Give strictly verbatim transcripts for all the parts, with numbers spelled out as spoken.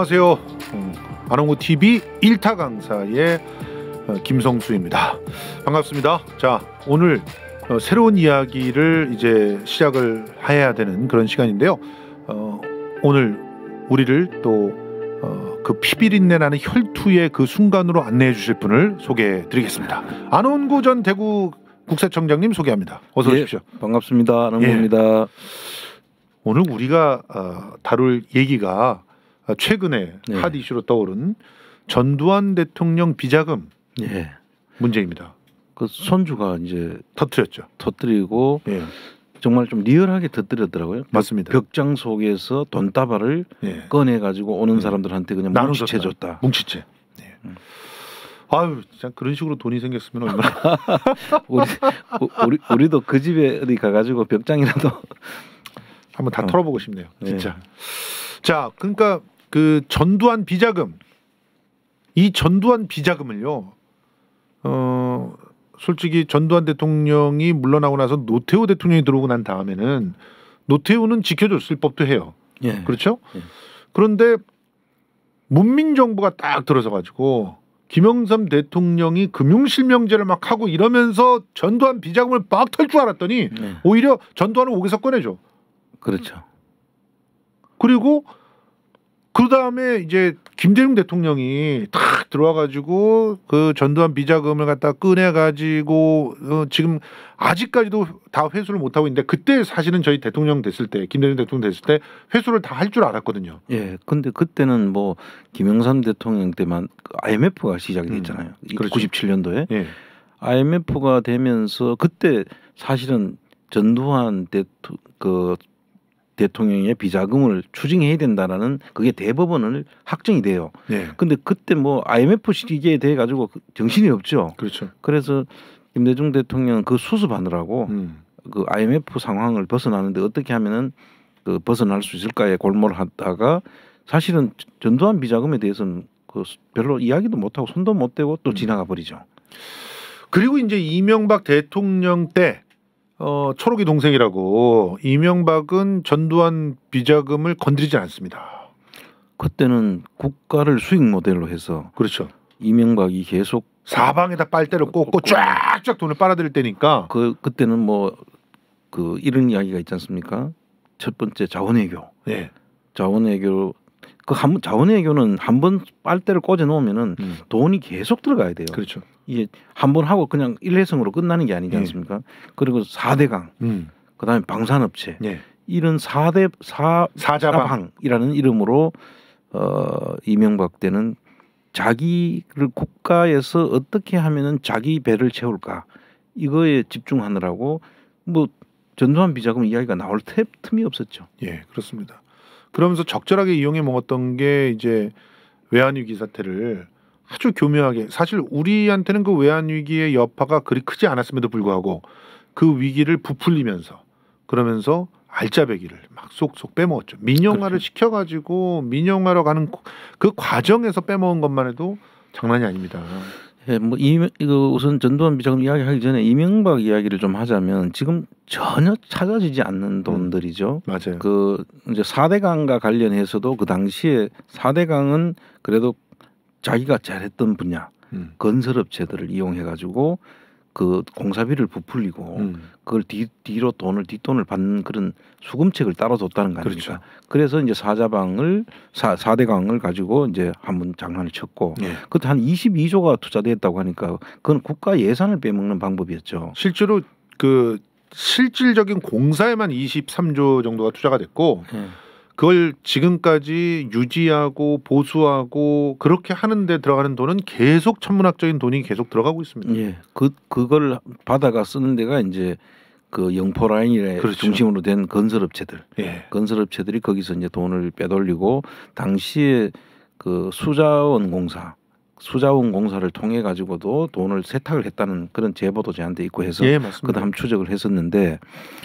안녕하세요. 음, 안홍구 티비 일 타 강사의 어, 김성수입니다. 반갑습니다. 자, 오늘 어, 새로운 이야기를 이제 시작을 해야 되는 그런 시간인데요. 어, 오늘 우리를 또 어, 그 피비린내 나는 혈투의 그 순간으로 안내해 주실 분을 소개해 드리겠습니다. 안홍구 전 대구 국세청장님 소개합니다. 어서 오십시오. 예, 반갑습니다. 안홍구입니다. 예. 오늘 우리가 어, 다룰 얘기가 최근에 네. 핫 이슈로 떠오른 전두환 대통령 비자금 예. 문제입니다. 그 손주가 이제 터뜨렸죠. 터뜨리고 예. 정말 좀 리얼하게 터뜨렸더라고요. 맞습니다. 벽장 속에서 돈다발을 예. 꺼내 가지고 오는 음. 사람들한테 그냥 나눠줬다. 뭉치채줬다. 뭉치채. 예. 음. 아유, 진짜 그런 식으로 돈이 생겼으면 얼마나 우리, 우리 우리도 그 집에 어디 가가지고 벽장이라도 한번 다 어. 털어보고 싶네요. 진짜. 예. 자, 그러니까 그 전두환 비자금, 이 전두환 비자금을요. 어, 솔직히 전두환 대통령이 물러나고 나서 노태우 대통령이 들어오고 난 다음에는 노태우는 지켜줬을 법도 해요. 예. 그렇죠? 예. 그런데 문민정부가 딱 들어서 가지고 김영삼 대통령이 금융실명제를 막 하고 이러면서 전두환 비자금을 막 털 줄 알았더니 예. 오히려 전두환을 옥에서 꺼내줘. 그렇죠. 그리고 그 다음에 이제 김대중 대통령이 탁 들어와가지고 그 전두환 비자금을 갖다 꺼내가지고 어 지금 아직까지도 다 회수를 못 하고 있는데 그때 사실은 저희 대통령 됐을 때 김대중 대통령 됐을 때 회수를 다 할 줄 알았거든요. 예. 근데 그때는 뭐 김영삼 대통령 때만 아이엠에프가 시작이 됐잖아요. 음, 그렇죠. 구십칠 년도에 예. 아이엠에프가 되면서 그때 사실은 전두환 대토, 그 대통령의 비자금을 추징해야 된다라는 그게 대법원을 확정이 돼요. 예. 근데 그때 뭐 아이엠에프 시기에 대해 가지고 정신이 없죠. 그렇죠. 그래서 김대중 대통령은 그 수습하느라고 음. 그 아이엠에프 상황을 벗어나는데 어떻게 하면은 그 벗어날 수 있을까에 골몰을 하다가 사실은 전두환 비자금에 대해서는 그 별로 이야기도 못 하고 손도 못 대고 또 지나가 버리죠. 그리고 이제 이명박 대통령 때 어, 초록이 동생이라고 이명박은 전두환 비자금을 건드리지 않습니다. 그때는 국가를 수익 모델로 해서 그렇죠. 이명박이 계속 사방에다 빨대를 꽂고 쫙쫙 돈을 빨아들일 때니까 그 그때는 뭐 그 이런 이야기가 있지 않습니까? 첫 번째 자원외교. 네. 자원외교 그 한 자원외교는 한 번 빨대를 꽂아 놓으면은 음. 돈이 계속 들어가야 돼요. 그렇죠. 이게 한 번 하고 그냥 일회성으로 끝나는 게 아니지 예. 않습니까? 그리고 사대강, 음. 그다음에 방산업체 예. 이런 사대 사 사자방. 사방이라는 이름으로 어 이명박 때는 자기를 국가에서 어떻게 하면은 자기 배를 채울까 이거에 집중하느라고 뭐 전두환 비자금 이야기가 나올 틈, 틈이 없었죠. 예, 그렇습니다. 그러면서 적절하게 이용해 먹었던 게 이제 외환위기 사태를 아주 교묘하게 사실 우리한테는 그 외환위기의 여파가 그리 크지 않았음에도 불구하고 그 위기를 부풀리면서 그러면서 알짜배기를 막 쏙쏙 빼먹었죠. 민영화를 그렇죠. 시켜가지고 민영화로 가는 그 과정에서 빼먹은 것만 해도 장난이 아닙니다. 예, 뭐 이, 이거 우선 전두환 비자금 이야기하기 전에 이명박 이야기를 좀 하자면 지금 전혀 찾아지지 않는 돈들이죠. 맞아요. 그 이제 사대강과 관련해서도 그 당시에 사대강은 그래도 자기가 잘했던 분야 음. 건설업체들을 이용해 가지고 그 공사비를 부풀리고 음. 그걸 뒤, 뒤로 돈을 뒷돈을 받는 그런 수금책을 따로 뒀다는 거 아닙니까? 그렇죠. 그래서 이제 사자방을 사, 사대강을 가지고 이제 한번 장난을 쳤고 예. 그때 한 이십이 조가 투자됐다고 하니까 그건 국가 예산을 빼먹는 방법이었죠. 실제로 그 실질적인 공사에만 이십삼 조 정도가 투자가 됐고 예. 그걸 지금까지 유지하고 보수하고 그렇게 하는데 들어가는 돈은 계속 천문학적인 돈이 계속 들어가고 있습니다. 예, 그 그걸 받아가 쓰는 데가 이제 그 영포 라인의 그렇죠. 중심으로 된 건설업체들, 예. 건설업체들이 거기서 이제 돈을 빼돌리고 당시에 그 수자원 공사, 수자원 공사를 통해 가지고도 돈을 세탁을 했다는 그런 제보도 저한테 있고 해서 예, 맞습니다. 그다음 추적을 했었는데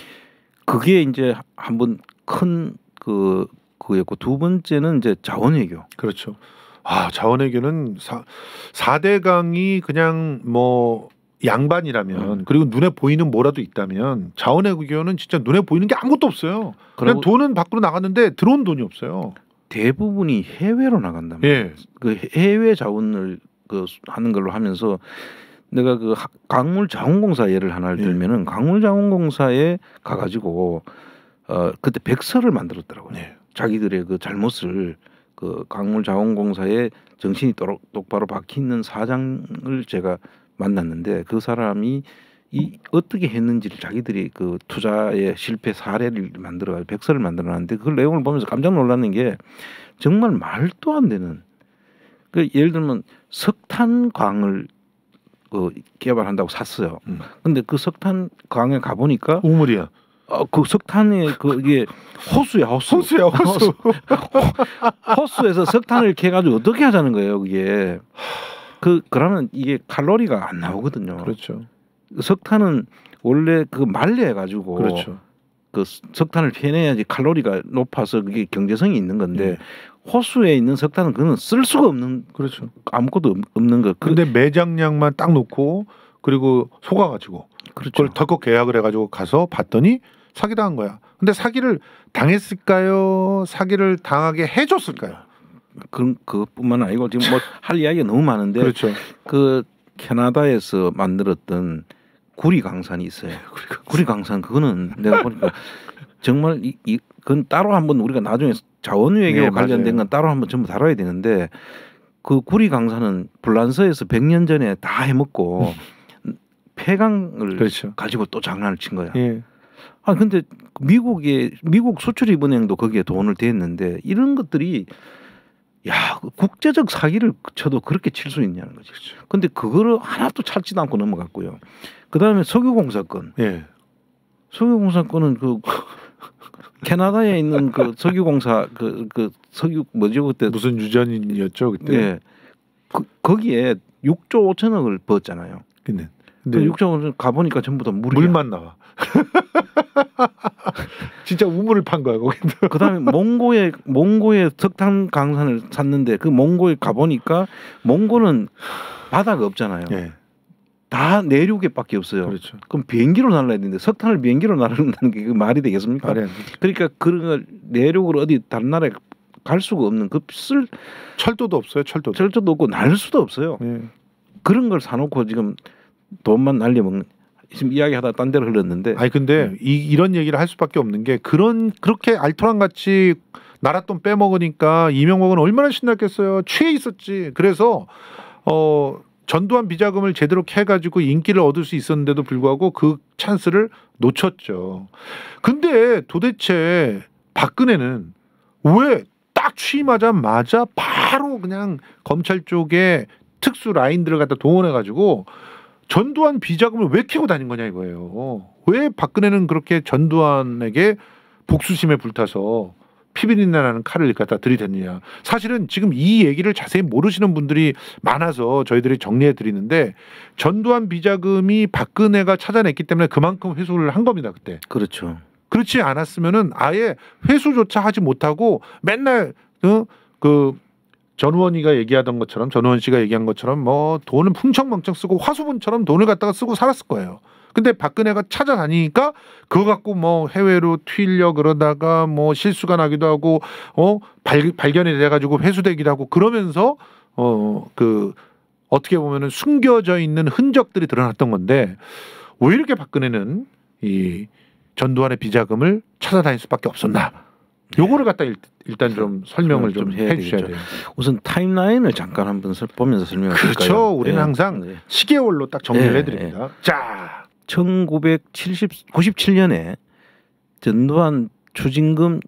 그게 이제 한번 큰 그 그였고 두 번째는 이제 자원외교. 그렇죠. 아, 자원외교는 사, 사대강이 그냥 뭐 양반이라면 음. 그리고 눈에 보이는 뭐라도 있다면 자원외교는 진짜 눈에 보이는 게 아무것도 없어요. 그냥 그리고 돈은 밖으로 나갔는데 들어온 돈이 없어요. 대부분이 해외로 나간단 말이에요. 예. 그 해외 자원을 그 하는 걸로 하면서 내가 그 광물자원공사 예를 하나를 들면은 광물자원공사에 가가지고 어 그때 백서를 만들었더라고요. 예. 자기들의 그 잘못을 그 광물자원공사에 정신이 똑바로 박히는 사장을 제가 만났는데 그 사람이 이 어떻게 했는지를 자기들이 그 투자의 실패 사례를 만들어가지고 백서를 만들어놨는데 그 내용을 보면서 깜짝 놀랐는 게 정말 말도 안 되는 그 예를 들면 석탄광을 그 개발한다고 샀어요. 음. 근데 그 석탄광에 가 보니까 우물이야. 어, 그 석탄의 그 이게 호수야 호수. 호수야 호수. 호수에서 석탄을 캐가지고 어떻게 하자는 거예요, 그게. 그 그러면 이게 칼로리가 안 나오거든요. 그렇죠. 석탄은 원래 그 말려가지고 그렇죠. 그 석탄을 캐내야지 칼로리가 높아서 그게 경제성이 있는 건데 네. 호수에 있는 석탄은 그는 쓸 수가 없는 그렇죠. 아무것도 없는 거. 근데 매장량만 딱 놓고 그리고 속아가지고 그렇죠. 그걸 덜컥 계약을 해가지고 가서 봤더니 사기당한 거야. 근데 사기를 당했을까요? 사기를 당하게 해줬을까요? 그 그뿐만 아니고 지금 뭐 할 이야기가 너무 많은데 그렇죠. 그 캐나다에서 만들었던 구리 강산이 있어요. 구리 강산 그거는 내가 보니까 정말 이, 이 그건 따로 한번 우리가 나중에 자원외교 네, 관련된 건 따로 한번 전부 다뤄야 되는데 그 구리 강산은 불란서에서 백 년 전에 다 해먹고 폐강을 그렇죠. 가지고 또 장난을 친 거야. 예. 아 근데 미국의 미국 수출입은행도 거기에 돈을 댔는데 이런 것들이 야 국제적 사기를 쳐도 그렇게 칠 수 있냐는 거지. 그렇죠. 근데 그거를 하나도 찾지도 않고 넘어갔고요. 그 다음에 석유공사 건. 예. 석유공사 건은 그 캐나다에 있는 그 석유공사 그, 그 석유 뭐죠 그때 무슨 유전이었죠 그때. 예. 그, 거기에 육조 오천억을 벌었잖아요. 근데, 근데 근데 육조 오천억 가보니까 전부 다 물이야. 물만 나와. 진짜 우물을 판 거야 거기. 그다음에 몽고에 몽고에 석탄 강산을 샀는데 그 몽고에 가보니까 몽고는 바다가 없잖아요. 예. 다 내륙에밖에 없어요. 그렇죠. 그럼 비행기로 날라야 되는데 석탄을 비행기로 날른다는 게 그 말이 되겠습니까? 말이 안 돼. 그러니까 그런 걸 내륙으로 어디 다른 나라에 갈 수가 없는 그 쓸 철도도 없어요. 철도도. 철도도 없고 날 수도 없어요. 예. 그런 걸 사놓고 지금 돈만 날려먹는. 지금 이야기하다 딴 데로 흘렀는데. 아니 근데 이, 이런 얘기를 할 수밖에 없는 게 그런 그렇게 알토란 같이 나라 돈 빼먹으니까 이명박은 얼마나 신났겠어요. 취해 있었지. 그래서 어. 전두환 비자금을 제대로 캐가지고 인기를 얻을 수 있었는데도 불구하고 그 찬스를 놓쳤죠. 근데 도대체 박근혜는 왜 딱 취임하자마자 바로 그냥 검찰 쪽에 특수 라인들을 갖다 동원해가지고 전두환 비자금을 왜 캐고 다닌 거냐 이거예요. 왜 박근혜는 그렇게 전두환에게 복수심에 불타서 피비린내 나는 칼을 갖다 들이댔느냐. 사실은 지금 이 얘기를 자세히 모르시는 분들이 많아서 저희들이 정리해 드리는데 전두환 비자금이 박근혜가 찾아냈기 때문에 그만큼 회수를 한 겁니다. 그때. 그렇죠. 그렇지 않았으면은 아예 회수조차 하지 못하고 맨날 어? 그 전우원이가 얘기하던 것처럼 전우원 씨가 얘기한 것처럼 뭐 돈을 풍청망청 쓰고 화수분처럼 돈을 갖다가 쓰고 살았을 거예요. 근데 박근혜가 찾아다니니까 그거 갖고 뭐 해외로 튀려 그러다가 뭐 실수가 나기도 하고 어 발, 발견이 돼가지고 회수되기도 하고 그러면서 어 그 어떻게 보면은 숨겨져 있는 흔적들이 드러났던 건데 왜 이렇게 박근혜는 이 전두환의 비자금을 찾아다닐 수밖에 없었나? 요거를 갖다 일, 일단 좀 설명을 좀, 좀 해주셔야 돼요. 우선 타임라인을 잠깐 한번 보면서 설명할까요? 그렇죠. 우리는 네. 항상 네. 시계월로 딱 정리를 네. 해드립니다. 네. 자, 천구백구십칠 년에 전두환 추징금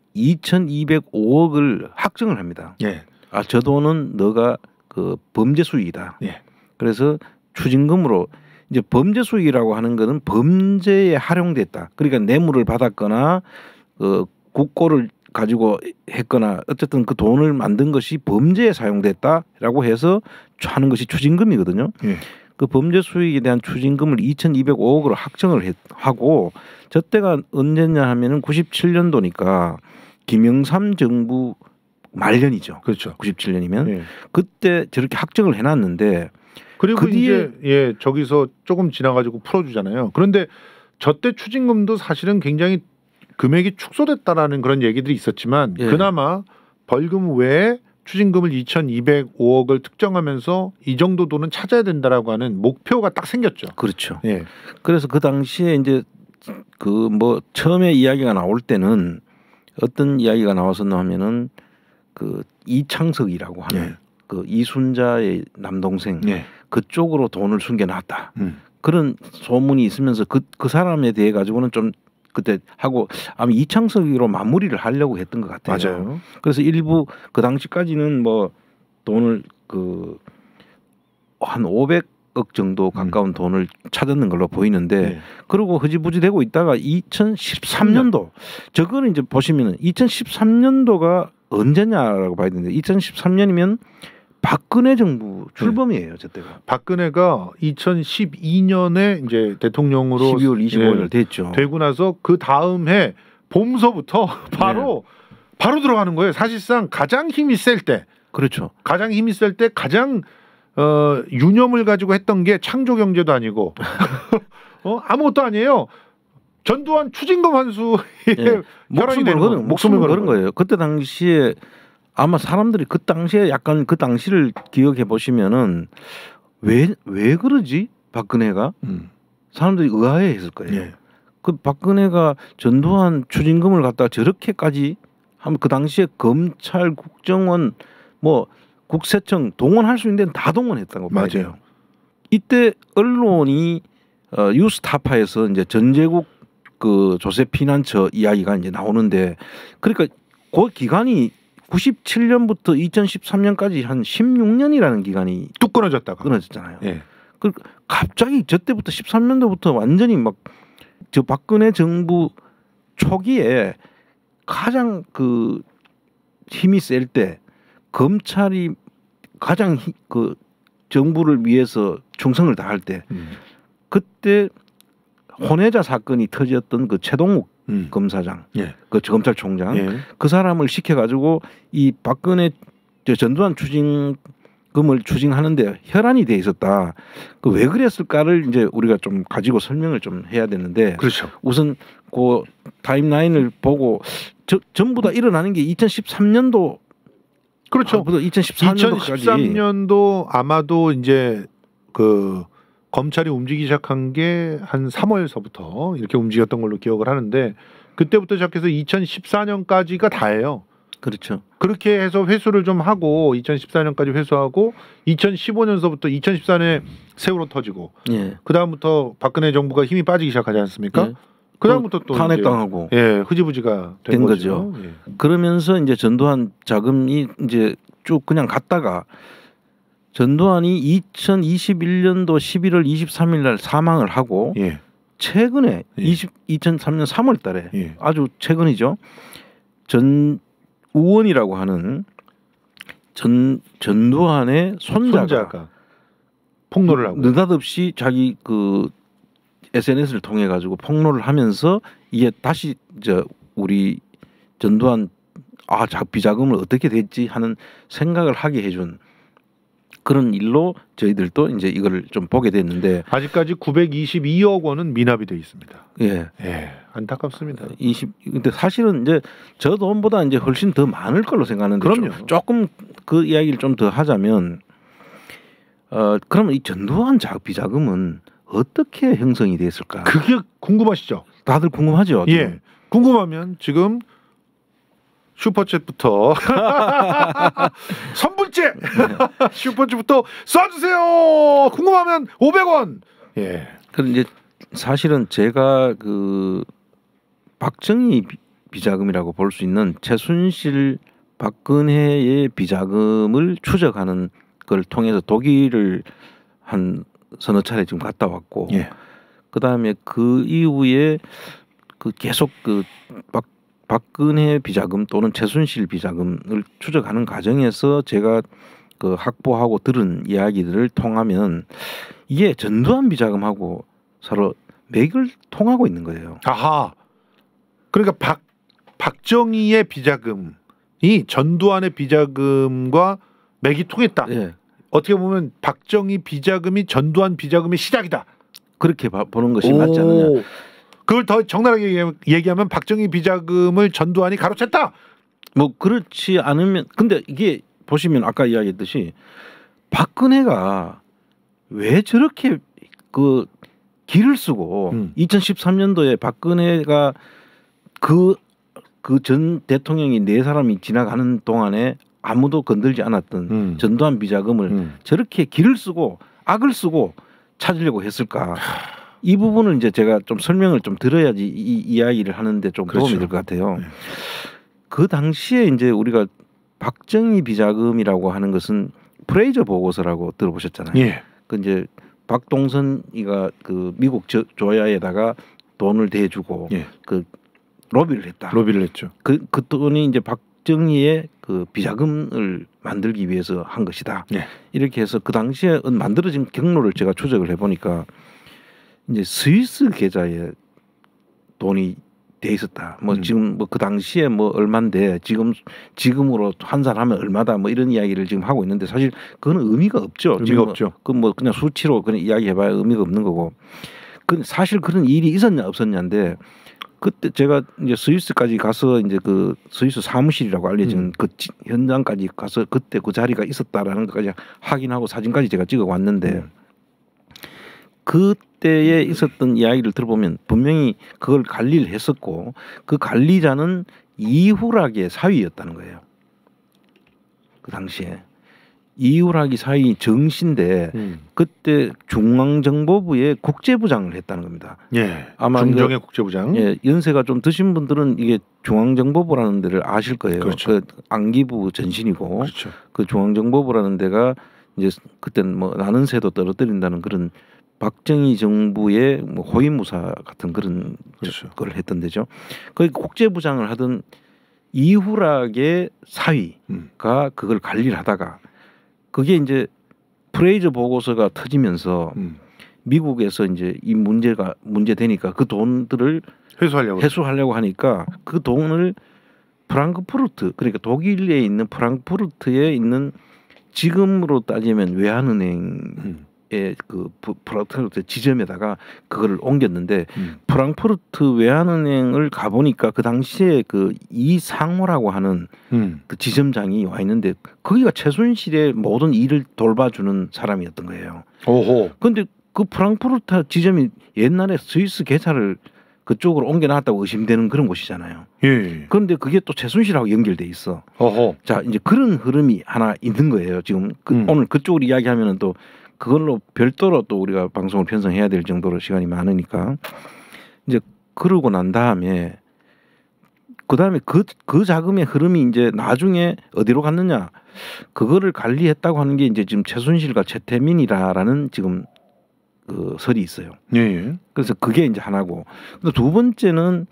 이천이백오억을 확정을 합니다. 예. 아, 저 돈은 너가 그 범죄 수익이다. 예. 그래서 추징금으로 이제 범죄 수익이라고 하는 거는 범죄에 활용됐다. 그러니까 뇌물을 받았거나 그 국고를 가지고 했거나 어쨌든 그 돈을 만든 것이 범죄에 사용됐다라고 해서 하는 것이 추징금이거든요. 예. 그 범죄 수익에 대한 추징금을 이천이백오억으로 확정을 했, 하고 저때가 언제냐 하면은 구십칠 년도니까 김영삼 정부 말년이죠. 그렇죠. 구십칠 년이면 예. 그때 저렇게 확정을 해놨는데 그리고 그 이제 예 저기서 조금 지나가지고 풀어주잖아요. 그런데 저때 추징금도 사실은 굉장히 금액이 축소됐다라는 그런 얘기들이 있었지만 예. 그나마 벌금 외에 추징금을 이천이백오억을 특정하면서 이 정도 돈은 찾아야 된다라고 하는 목표가 딱 생겼죠. 그렇죠. 예. 그래서 그 당시에 이제 그 뭐 처음에 이야기가 나올 때는 어떤 이야기가 나왔었나 하면은 그 이창석이라고 하는 예. 그 이순자의 남동생 예. 그쪽으로 돈을 숨겨놨다. 음. 그런 소문이 있으면서 그, 그 사람에 대해 가지고는 좀 그때 하고 아마 이창석으로 마무리를 하려고 했던 것 같아요. 맞아요. 그래서 일부 그 당시까지는 뭐 돈을 그 한 오백억 정도 가까운 음. 돈을 찾았는 걸로 보이는데 네. 그리고 흐지부지 되고 있다가 이천십삼 년도 저거는 이제 보시면은 이천십삼 년도가 언제냐라고 봐야 되는데 이천십삼 년이면 박근혜 정부 출범이에요. 네. 저때가. 박근혜가 이천십이 년에 이제 대통령으로 십이월 이십오일 됐죠. 되고 나서 그 다음 해 봄서부터 바로 네. 바로 들어가는 거예요. 사실상 가장 힘이 셀 때. 그렇죠. 가장 힘이 셀 때 가장 어, 유념을 가지고 했던 게 창조 경제도 아니고 어? 아무것도 아니에요. 전두환 추징금 환수에 네. 목숨을 거는 목숨을 거는 거예요. 그때 당시에 아마 사람들이 그 당시에 약간 그 당시를 기억해 보시면은 왜 왜 그러지 박근혜가 음. 사람들이 의아해했을 거예요. 예. 그 박근혜가 전두환 추징금을 갖다 저렇게까지 하면 그 당시에 검찰, 국정원, 뭐 국세청 동원할 수 있는 데는 다 동원했다고 봐요. 맞아요. 이때 언론이 어, 뉴스타파에서 이제 전제국 그 조세 피난처 이야기가 이제 나오는데 그러니까 그 기간이 구십칠 년부터 이천십삼 년까지 한 십육 년이라는 기간이 뚝 끊어졌다가 끊어졌잖아요. 예. 그 갑자기 저때부터 십삼 년도부터 완전히 막 저 박근혜 정부 초기에 가장 그 힘이 셀 때 검찰이 가장 히, 그 정부를 위해서 충성을 다할 때 음. 그때 혼외자 사건이 터졌던 그 최동욱 음. 검사장, 예. 그 검찰총장, 예. 그 사람을 시켜가지고 이 박근혜 전두환 추징금을 추징하는데 혈안이 돼 있었다. 그 왜 그랬을까를 이제 우리가 좀 가지고 설명을 좀 해야 되는데, 그렇죠. 우선 그 타임라인을 보고 저, 전부 다 일어나는 게 이천십삼 년도. 그렇죠. 아, 이천십삼 년도까지. 이천십삼 년도 아마도 이제 그 검찰이 움직이기 시작한 게 한 삼월서부터 이렇게 움직였던 걸로 기억을 하는데 그때부터 시작해서 이천십사 년까지가 다예요. 그렇죠. 그렇게 해서 회수를 좀 하고 이천십사 년까지 회수하고 이천십오 년서부터 이천십사 년에 세월호 터지고 예. 그 다음부터 박근혜 정부가 힘이 빠지기 시작하지 않습니까? 예. 그 다음부터 또 탄핵당하고 예, 흐지부지가 된, 된 거죠. 거죠. 예. 그러면서 이제 전두환 자금이 이제 쭉 그냥 갔다가 전두환이 이천이십일 년도 십일월 이십삼일 날 사망을 하고 예. 최근에 예. 이십, 이천삼 년 삼월 달에 예. 아주 최근이죠. 전우원이라고 하는 전 전두환의 손자가, 손자가 폭로를 하고 느닷없이 자기 그 에스엔에스를 통해 가지고 폭로를 하면서 이게 다시 저 우리 전두환 아, 자 비자금을 어떻게 됐지 하는 생각을 하게 해준 그런 일로 저희들도 이제 이걸 좀 보게 됐는데 아직까지 구백이십이억 원은 미납이 돼 있습니다. 예, 예, 안타깝습니다. 이십 근데 사실은 이제 저 돈보다 이제 훨씬 더 많을 걸로 생각하는데 그럼요. 조금 그 이야기를 좀 더 하자면 어 그러면 이 전두환 자 비자금은 어떻게 형성이 됐을까? 그게 궁금하시죠? 다들 궁금하죠. 지금? 예, 궁금하면 지금 슈퍼챗부터 선불제 슈퍼챗부터 쏴주세요. 궁금하면 오백 원. 예. 그럼 이제 사실은 제가 그 박정희 비자금이라고 볼 수 있는 최순실 박근혜의 비자금을 추적하는 걸 통해서 독일을 한 서너 차례 지금 갔다 왔고, 예. 그 다음에 그 이후에 그 계속 그 박 박근혜 비자금 또는 최순실 비자금을 추적하는 과정에서 제가 그 확보하고 들은 이야기들을 통하면 이게 전두환 비자금하고 서로 맥을 통하고 있는 거예요. 아하. 그러니까 박 박정희의 비자금이 전두환의 비자금과 맥이 통했다. 예. 어떻게 보면 박정희 비자금이 전두환 비자금의 시작이다. 그렇게 보는 것이 맞지 않느냐. 그걸 더 적나라하게 얘기하면 박정희 비자금을 전두환이 가로챘다. 뭐 그렇지 않으면 근데 이게 보시면 아까 이야기했듯이 박근혜가 왜 저렇게 그 기를 쓰고 음. 이천십삼 년도에 박근혜가 그 그 전 대통령이 네 사람이 지나가는 동안에 아무도 건들지 않았던 음. 전두환 비자금을 음. 저렇게 기를 쓰고 악을 쓰고 찾으려고 했을까? 이 부분을 이제 제가 좀 설명을 좀 들어야지 이 이야기를 하는데 좀 그렇죠. 도움이 될 것 같아요. 네. 그 당시에 이제 우리가 박정희 비자금이라고 하는 것은 프레이저 보고서라고 들어보셨잖아요. 예. 그 이제 박동선이가 그 미국 저, 조야에다가 돈을 대주고 예. 그 로비를 했다. 로비를 했죠. 그, 그 돈이 이제 박정희의 그 비자금을 만들기 위해서 한 것이다. 예. 이렇게 해서 그 당시에 만들어진 경로를 제가 추적을 해보니까 이제 스위스 계좌에 돈이 돼 있었다. 뭐 음. 지금 뭐 그 당시에 뭐 얼마인데 지금 지금으로 환산하면 얼마다 뭐 이런 이야기를 지금 하고 있는데 사실 그건 의미가 없죠. 의미가 지금 없죠. 그 뭐 그냥 수치로 그냥 이야기해봐야 의미가 없는 거고. 그 사실 그런 일이 있었냐 없었냐인데 그때 제가 이제 스위스까지 가서 이제 그 스위스 사무실이라고 알려진 음. 그 지, 현장까지 가서 그때 그 자리가 있었다라는 것까지 확인하고 사진까지 제가 찍어 왔는데 음. 그때에 있었던 이야기를 들어보면 분명히 그걸 관리를 했었고 그 관리자는 이후락의 사위였다는 거예요. 그 당시에 이후락이 사위 정씨인데 음. 그때 중앙정보부의 국제부장을 했다는 겁니다. 예. 아마 중정의 이거, 국제부장. 예, 연세가 좀 드신 분들은 이게 중앙정보부라는 데를 아실 거예요. 그렇죠. 그 안기부 전신이고 그렇죠. 그 중앙정보부라는 데가 이제 그때는 뭐 나는 새도 떨어뜨린다는 그런 박정희 정부의 뭐 호위무사 같은 그런 그렇죠. 걸 했던 데죠. 그 국제부장을 하던 이후락의 사위가 음. 그걸 관리를 하다가 그게 이제 프레이저 보고서가 터지면서 음. 미국에서 이제 이 문제가 문제되니까 그 돈들을 회수하려고. 회수하려고 하니까 그 돈을 프랑크푸르트 그러니까 독일에 있는 프랑크푸르트에 있는 지금으로 따지면 외환은행의 음. 그 프랑크푸르트 지점에다가 그거를 옮겼는데 음. 프랑크푸르트 외환은행을 가보니까 그 당시에 그 이상호라고 하는 음. 그 지점장이 와 있는데 거기가 최순실의 모든 일을 돌봐주는 사람이었던 거예요. 오호. 그런데 그 프랑크푸르트 지점이 옛날에 스위스 계좌를 그쪽으로 옮겨놨다고 의심되는 그런 곳이잖아요. 예. 그런데 그게 또 최순실하고 연결돼 있어. 어허. 자 이제 그런 흐름이 하나 있는 거예요. 지금 그 음. 오늘 그쪽으로 이야기하면은 또 그걸로 별도로 또 우리가 방송을 편성해야 될 정도로 시간이 많으니까 이제 그러고 난 다음에 그 다음에 그, 그 자금의 흐름이 이제 나중에 어디로 갔느냐 그거를 관리했다고 하는 게 이제 지금 최순실과 최태민이라라는 지금 그 설이 있어요. 예. 예. 그래서 그게 이제 하나고 근데 두 번째는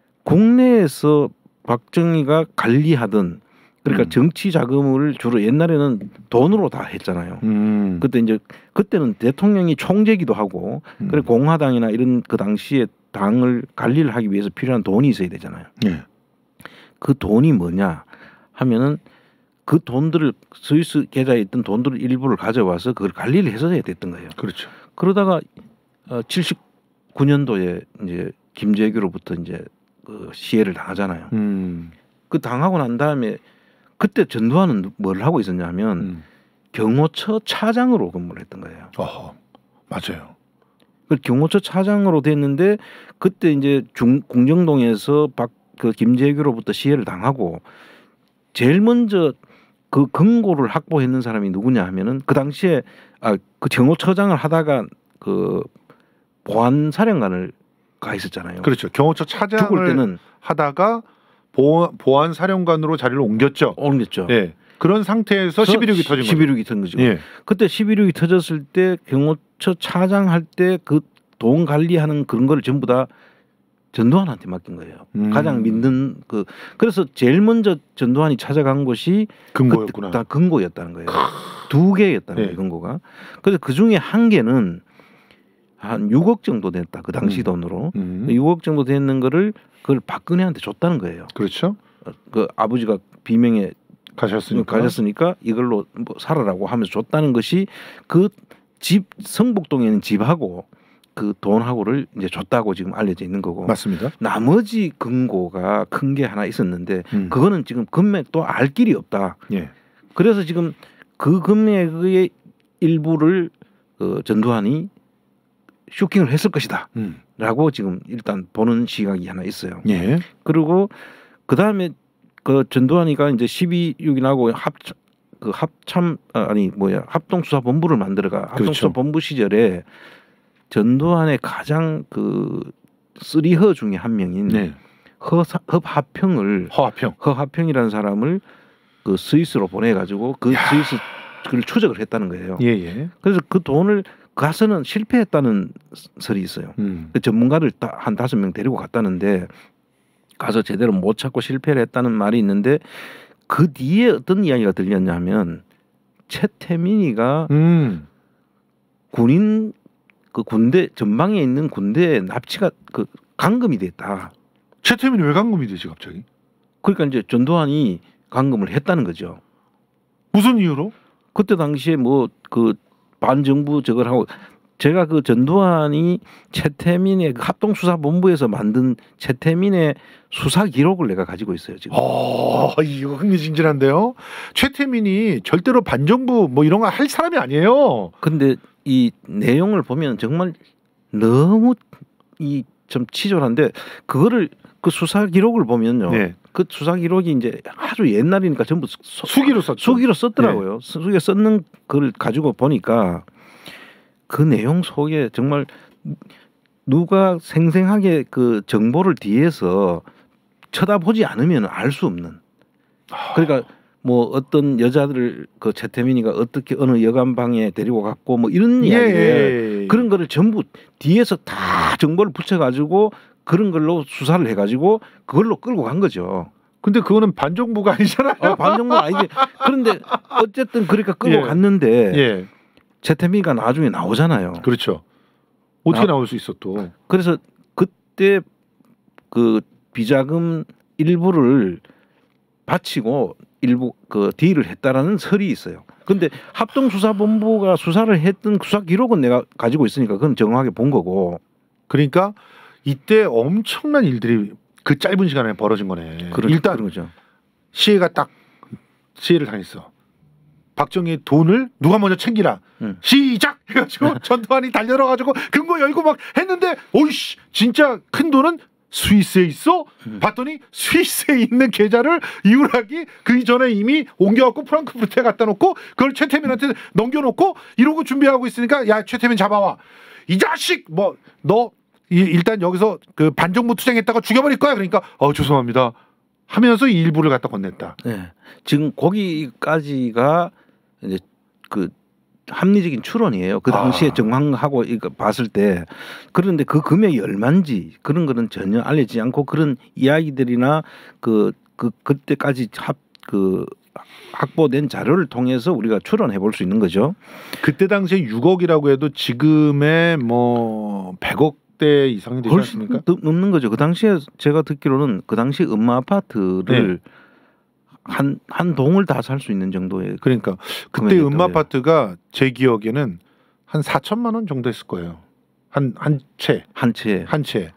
국내에서 박정희가 관리하던 그러니까 음. 정치 자금을 주로 옛날에는 돈으로 다 했잖아요. 음. 그때 이제 그때는 대통령이 총재기도 하고 음. 그래 공화당이나 이런 그 당시에 당을 관리를 하기 위해서 필요한 돈이 있어야 되잖아요. 예. 그 돈이 뭐냐 하면은 그 돈들을 스위스 계좌에 있던 돈들을 일부를 가져와서 그걸 관리를 해서야 됐던 거예요. 그렇죠. 그러다가 어, 칠십구 년도에 이제 김재규로부터 이제 그 시해를 당하잖아요. 음. 그 당하고 난 다음에 그때 전두환은 뭘 하고 있었냐면 음. 경호처 차장으로 근무를 했던 거예요. 어허. 맞아요. 그 경호처 차장으로 됐는데 그때 이제 중 궁정동에서 박 그 김재규로부터 시해를 당하고 제일 먼저 그 금고를 확보했는 사람이 누구냐 하면은 그 당시에 아 그 경호처장을 하다가 그 보안사령관을 가 있었잖아요. 그렇죠. 경호처 차장을 죽을 때는 하다가 보안, 보안 사령관으로 자리를 옮겼죠. 옮겼죠. 예. 그런 상태에서 십일육이 터진 거죠. 십일육이 터진 거죠. 예. 그때 십일육이 터졌을 때 경호처 차장 할 때 그 돈 관리하는 그런 걸 전부 다 전두환한테 맡긴 거예요. 음. 가장 믿는 그 그래서 제일 먼저 전두환이 찾아간 곳이 근거였구나. 다 근거였다는 거예요. 두 개였다는 네. 거예요. 근거가. 그래서 그 중에 한 개는 한 육억 정도 됐다. 그 당시 음. 돈으로 음. 육억 정도 되는 거를 그걸 박근혜한테 줬다는 거예요. 그렇죠. 그 아버지가 비명에 가셨으니까. 가졌으니까 이걸로 뭐 살아라고 하면서 줬다는 것이 그 집 성북동에 있는 집하고 그 돈하고를 이제 줬다고 지금 알려져 있는 거고. 맞습니다. 나머지 금고가 큰 게 하나 있었는데 음. 그거는 지금 금액도 알 길이 없다. 예. 그래서 지금 그 금액의 일부를 어, 전두환이 쇼킹을 했을 것이다. 음. 라고 지금 일단 보는 시각이 하나 있어요. 예. 그리고 그 다음에 그 전두환이가 이제 십이 육이 나고 합 그 합참 아니 뭐야 합동수사본부를 만들어가 합동수사본부 시절에 전두환의 가장 그 쓰리허 중에 한 명인 네. 허사, 허하평을 허하평. 허하평이라는 사람을 그 스위스로 보내가지고 그 야. 스위스 그걸 추적을 했다는 거예요. 예예. 그래서 그 돈을 가서는 실패했다는 설이 있어요. 음. 그 전문가들 한 다섯 명 데리고 갔다는데 가서 제대로 못 찾고 실패를 했다는 말이 있는데 그 뒤에 어떤 이야기가 들렸냐면 최태민이가 음. 군인 그 군대 전방에 있는 군대에 납치가 그 감금이 됐다. 최태민이 왜 감금이 되지 갑자기? 그러니까 이제 전두환이 감금을 했다는 거죠. 무슨 이유로? 그때 당시에 뭐 그 반정부 저걸 하고 제가 그 전두환이 최태민의 그 합동수사본부에서 만든 최태민의 수사 기록을 내가 가지고 있어요 지금. 어, 이거 흥미진진한데요. 최태민이 절대로 반정부 뭐 이런 거 할 사람이 아니에요. 근데 이 내용을 보면 정말 너무 이 좀 치졸한데 그거를 그 수사 기록을 보면요. 네. 그 수사 기록이 이제 아주 옛날이니까 전부 수, 수기로 썼죠. 수기로 썼더라고요. 네. 수기로 썼는 걸 가지고 보니까 그 내용 속에 정말 누가 생생하게 그 정보를 뒤에서 쳐다보지 않으면 알 수 없는. 그러니까 뭐 어떤 여자들을 그 최태민이가 어떻게 어느 여관 방에 데리고 갔고 뭐 이런 이야기를 예. 그런 거를 전부 뒤에서 다 정보를 붙여가지고 그런 걸로 수사를 해가지고 그걸로 끌고 간 거죠. 근데 그거는 반정부가 아니잖아요. 아, 반정부 아니지. 그런데 어쨌든 그러니까 끌고 예. 갔는데 예. 최태민이가 나중에 나오잖아요. 그렇죠. 어떻게 나- 나올 수 있어 또? 그래서 그때 그 비자금 일부를 바치고 일부 그 딜을 했다라는 설이 있어요. 근데 합동수사본부가 수사를 했던 수사 기록은 내가 가지고 있으니까 그건 정확하게 본 거고. 그러니까 이때 엄청난 일들이 그 짧은 시간에 벌어진 거네. 그런, 일단 그런 거죠. 시해가 딱 시해를 당했어. 박정희의 돈을 누가 먼저 챙기라. 응. 시작 해가지고 전두환이 달려들어가지고 금고 열고 막 했는데 오이씨 진짜 큰 돈은 스위스에 있어? 음. 봤더니 스위스에 있는 계좌를 이우락이 그 이전에 이미 옮겨갖고 프랑크푸르트에 갖다 놓고 그걸 최태민한테 넘겨놓고 이러고 준비하고 있으니까 야 최태민 잡아와 이 자식 뭐 너 일단 여기서 그 반정부 투쟁했다가 죽여버릴 거야 그러니까 어 죄송합니다 하면서 이 일부를 갖다 건넸다. 네. 지금 거기까지가 이제 그 합리적인 추론이에요. 그 당시에 아. 정황하고 이거 봤을 때 그런데 그 금액이 얼마인지 그런 거는 전혀 알려지지 않고 그런 이야기들이나 그 그 그, 그때까지 합 그 확보된 자료를 통해서 우리가 추론해 볼 수 있는 거죠. 그때 당시에 육억이라고 해도 지금의 뭐 백억대 이상이 되지 훨씬 않습니까? 더 넘는 거죠. 그 당시에 제가 듣기로는 그 당시 음마 아파트를 한, 한 동을 다 살 수 있는 정도의 그러니까 그때 금액이었다고 음마 해요. 아파트가 제 기억에는 한 사천만 원 정도 했을 거예요. 한 한 채, 한 채. 한 채.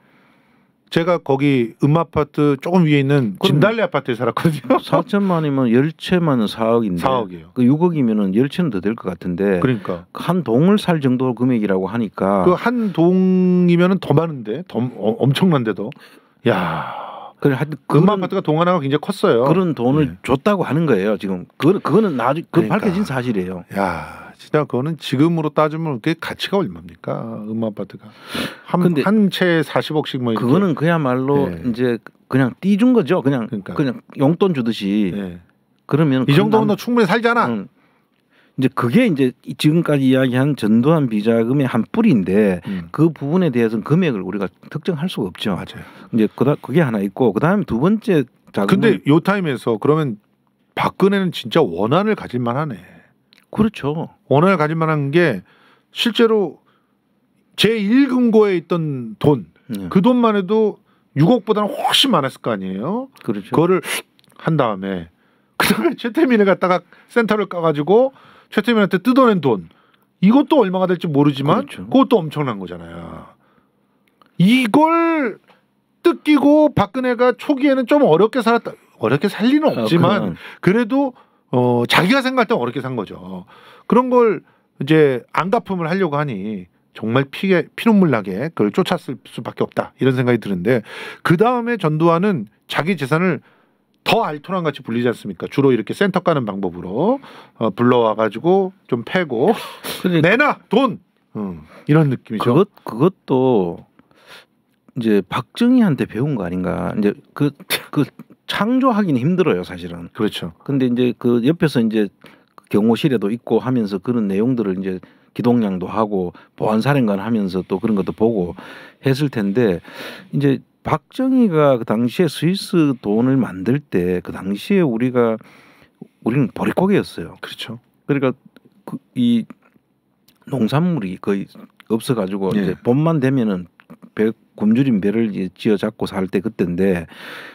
제가 거기 음마 아파트 조금 위에 있는 그럼- 진달래 아파트에 살았거든요. 사천만이면 열 채만은 사억인데 사억이에요. 그 육억이면은 열 채는 더 될 것 같은데 그러니까 한 동을 살 정도 금액이라고 하니까 그 한 동이면은 더 많은데, 더 어, 엄청난데도. 야, 그래 하여튼 음마 그런, 아파트가 동 하나가 굉장히 컸어요. 그런 돈을 네. 줬다고 하는 거예요. 지금 그거는 그거는 나중 그 그러니까. 밝혀진 사실이에요. 야, 진짜 그거는 지금으로 따지면 그게 가치가 얼마입니까? 음마 아파트가 근데 한 한 채 사십억씩 뭐 이렇게. 그거는 그야말로 네. 이제 그냥 띠준 거죠. 그냥 그러니까. 그냥 용돈 주듯이. 예. 그러면 이 정도면 그 너 충분히 살잖아. 남- 음. 이제 그게 이제 지금까지 이야기한 전두환 비자금의 한 뿌리인데 음. 그 부분에 대해서는 금액을 우리가 특정할 수가 없죠. 맞아요. 이제 그다 그게 하나 있고 그다음에 두 번째 자금은 근데 요 타임에서 그러면 박근혜는 진짜 원한을 가질 만하네. 그렇죠. 원한을 가질 만한 게 실제로 제일 금고에 있던 돈, 네. 그 돈만 해도 육억보다는 훨씬 많았을 거 아니에요. 그렇죠. 그거를 한 다음에 그다음에 최태민을 갖다가 센터를 까가지고 최태민한테 뜯어낸 돈 이것도 얼마가 될지 모르지만 그렇죠. 그것도 엄청난 거잖아요. 이걸 뜯기고 박근혜가 초기에는 좀 어렵게 살았다. 어렵게 살 리는 없지만 어, 그래도 어, 자기가 생각할 때 어렵게 산 거죠. 그런 걸 이제 안갚음을 하려고 하니 정말 피해 피눈물 나게 그걸 쫓았을 수밖에 없다 이런 생각이 드는데 그 다음에 전두환은 자기 재산을 더 알토란 같이 불리지 않습니까? 주로 이렇게 센터 까는 방법으로 어, 불러와 가지고 좀 패고 그러니까 내놔 돈 음, 이런 느낌이죠. 그것 그것도 이제 박정희한테 배운 거 아닌가? 이제 그 그 창조하기는 힘들어요, 사실은. 그렇죠. 근데 이제 그 옆에서 이제 경호실에도 있고 하면서 그런 내용들을 이제 기동량도 하고 보안사령관 하면서 또 그런 것도 보고 했을 텐데 이제 박정희가 그 당시에 스위스 돈을 만들 때 그 당시에 우리가 우리는 보릿고개였어요. 그렇죠. 그러니까 그 이 농산물이 거의 없어가지고 예. 이제 봄만 되면은 배 굶주린 배를 이제 쥐어 잡고 살 때 그때인데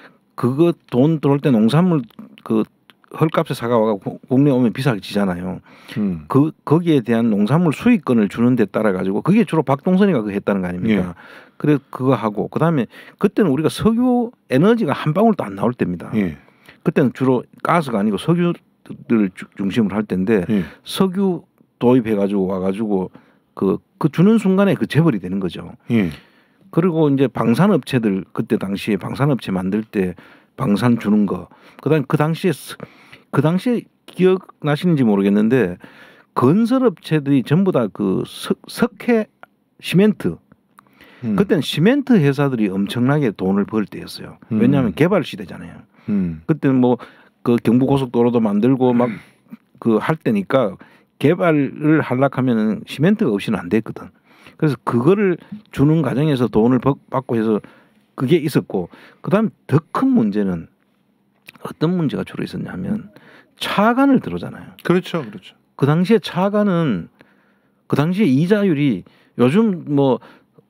그거 돈 들어올 때 농산물 그 헐값에 사가와가 국내 오면 비싸게 지잖아요. 음. 그 거기에 대한 농산물 수익권을 주는 데 따라 가지고 그게 주로 박동선이가 그 했다는 거 아닙니까? 예. 그래 그거 하고 그다음에 그때는 우리가 석유 에너지가 한 방울도 안 나올 때입니다. 예. 그때는 주로 가스가 아니고 석유를 주- 중심으로 할 때인데 예. 석유 도입해 가지고 와 가지고 그, 그 주는 순간에 그 재벌이 되는 거죠. 예. 그리고 이제 방산업체들 그때 당시에 방산업체 만들 때 방산 주는 거 그다음 그 당시에 스- 그 당시에 기억나시는지 모르겠는데 건설업체들이 전부 다 그 석회 시멘트 음. 그때는 시멘트 회사들이 엄청나게 돈을 벌 때였어요. 왜냐하면 음. 개발 시대잖아요. 음. 그때는 뭐 그 경부고속도로도 만들고 막 그 할 때니까 개발을 하려면은 시멘트가 없이는 안 됐거든. 그래서 그거를 주는 과정에서 돈을 받고 해서 그게 있었고 그다음 더 큰 문제는 어떤 문제가 주로 있었냐면 차관을 들어오잖아요. 그렇죠. 그렇죠. 그 당시에 차관은 그 당시에 이자율이 요즘 뭐